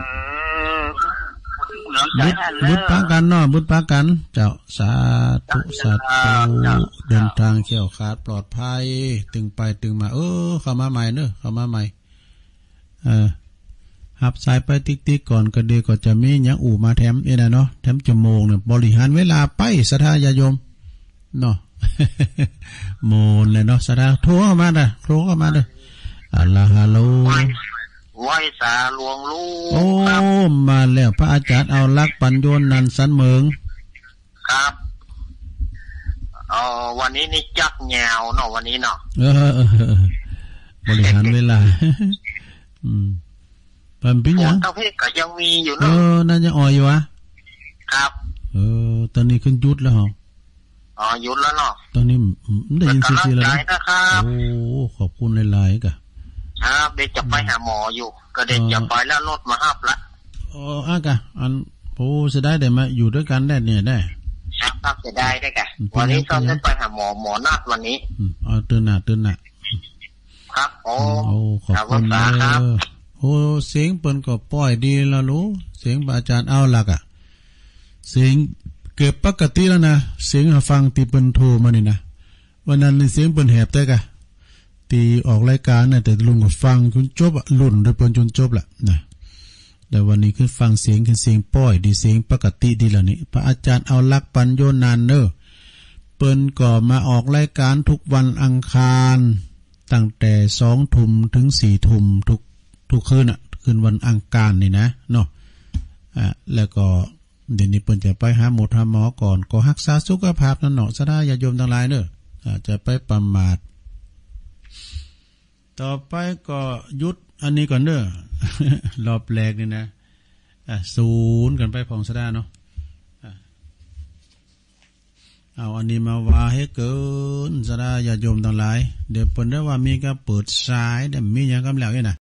บุญปากันเนาะบุญปากันเจ้าสาธุสาธุเดินทางเขี่ยวขาดปลอดภัยตึงไปตึงมาเออเข้ามาใหม่เนอะเข้ามาใหม่เออหับสายไปติ๊กๆก่อนก็ดีก็จะมีหยังอู่มาแถมเอ็นะเนาะแถมจมูกเนี่ยบริหารเวลาไปศรัทธาญาโยมเนาะโมนเลยเนาะศรัทธาโทรเข้ามาเด้อโทรเข้ามาเด้ออัลลอฮ์ฮัลโหลไหวสาหลวงลูกโอ้มาแล้วพระอาจารย์เอาลักปัญโยนนันสันเมืองครับเออวันนี้นี่จักแนวเนาะวันนี้เนาะเออบริหารเวลาอืมเป็นปิ้งยังเจ้าเพศก็ยังมีอยู่เนาะเออนั่นยังอ่อยอยู่วะครับเออตอนนี้ขึ้นยุดแล้วเหรออ๋อยุดแล้วเนาะตอนนี้ได้ยินซีซีแล้วนะครับโอ้ขอบคุณหลายๆกะครับเด็กจะไปหาหมออยู่ก็เด็กจะไปแล้วรถมาหับละอ๋ออ่ะกะอันโอ้จะได้แต่มาอยู่ด้วยกันได้เนี่ยได้ครับจะได้ได้กะวันนี้ต้องไปหาหมอหมอนัดวันนี้อ๋อตื่นหน้าตื่นหน้าครับโอ้ขอบคุณครับโอ้เสียงเปิ้นก็ปล่อยดีละรู้เสียงอาจารย์เอาหลักอ่ะเสียงเกือบปกติแล้วนะเสียงฟังตีเปิ้นโทรมานี่นะวันนั้นเสียงเปิ้นแหบได้กะตีออกรายการน่ะแต่ลุงก็ฟังจนจบอ่ะลุ่นโดยเปิ้นจนจบแหละนะแต่วันนี้คือฟังเสียงคือเสียงป้อยดีเสียงปกติดีแล้วนี่พระอาจารย์เอาลักปัญโยนานเนอเปิ้นก็มาออกรายการทุกวันอังคารตั้งแต่สองทุ่มถึงสี่ทุ่มทุกทุกคืนอ่ะคืนวันอังคารนี่นะเนาะอ่ะแล้วก็เดี๋ยวนี้เปิ้นจะไปหาหมอหาหมอก่อนก็รักษาสุขภาพนั่นเนาะซะได้ญาติโยมทั้งหลายเด้ออาจจะไปประมาทต่อไปก็ยุดอันนี้ก่อนเด้อรอบแรกนี่นะอ่ะศูนย์กันไปพองซะได้เนาะเอาอันนี้มาว่าให้เกินซะได้ญาติโยมทั้งหลายเดี๋ยวเปิ้นได้ว่ามีก็เปิดสายได้มีหยังกำแล้วนี่น่ะ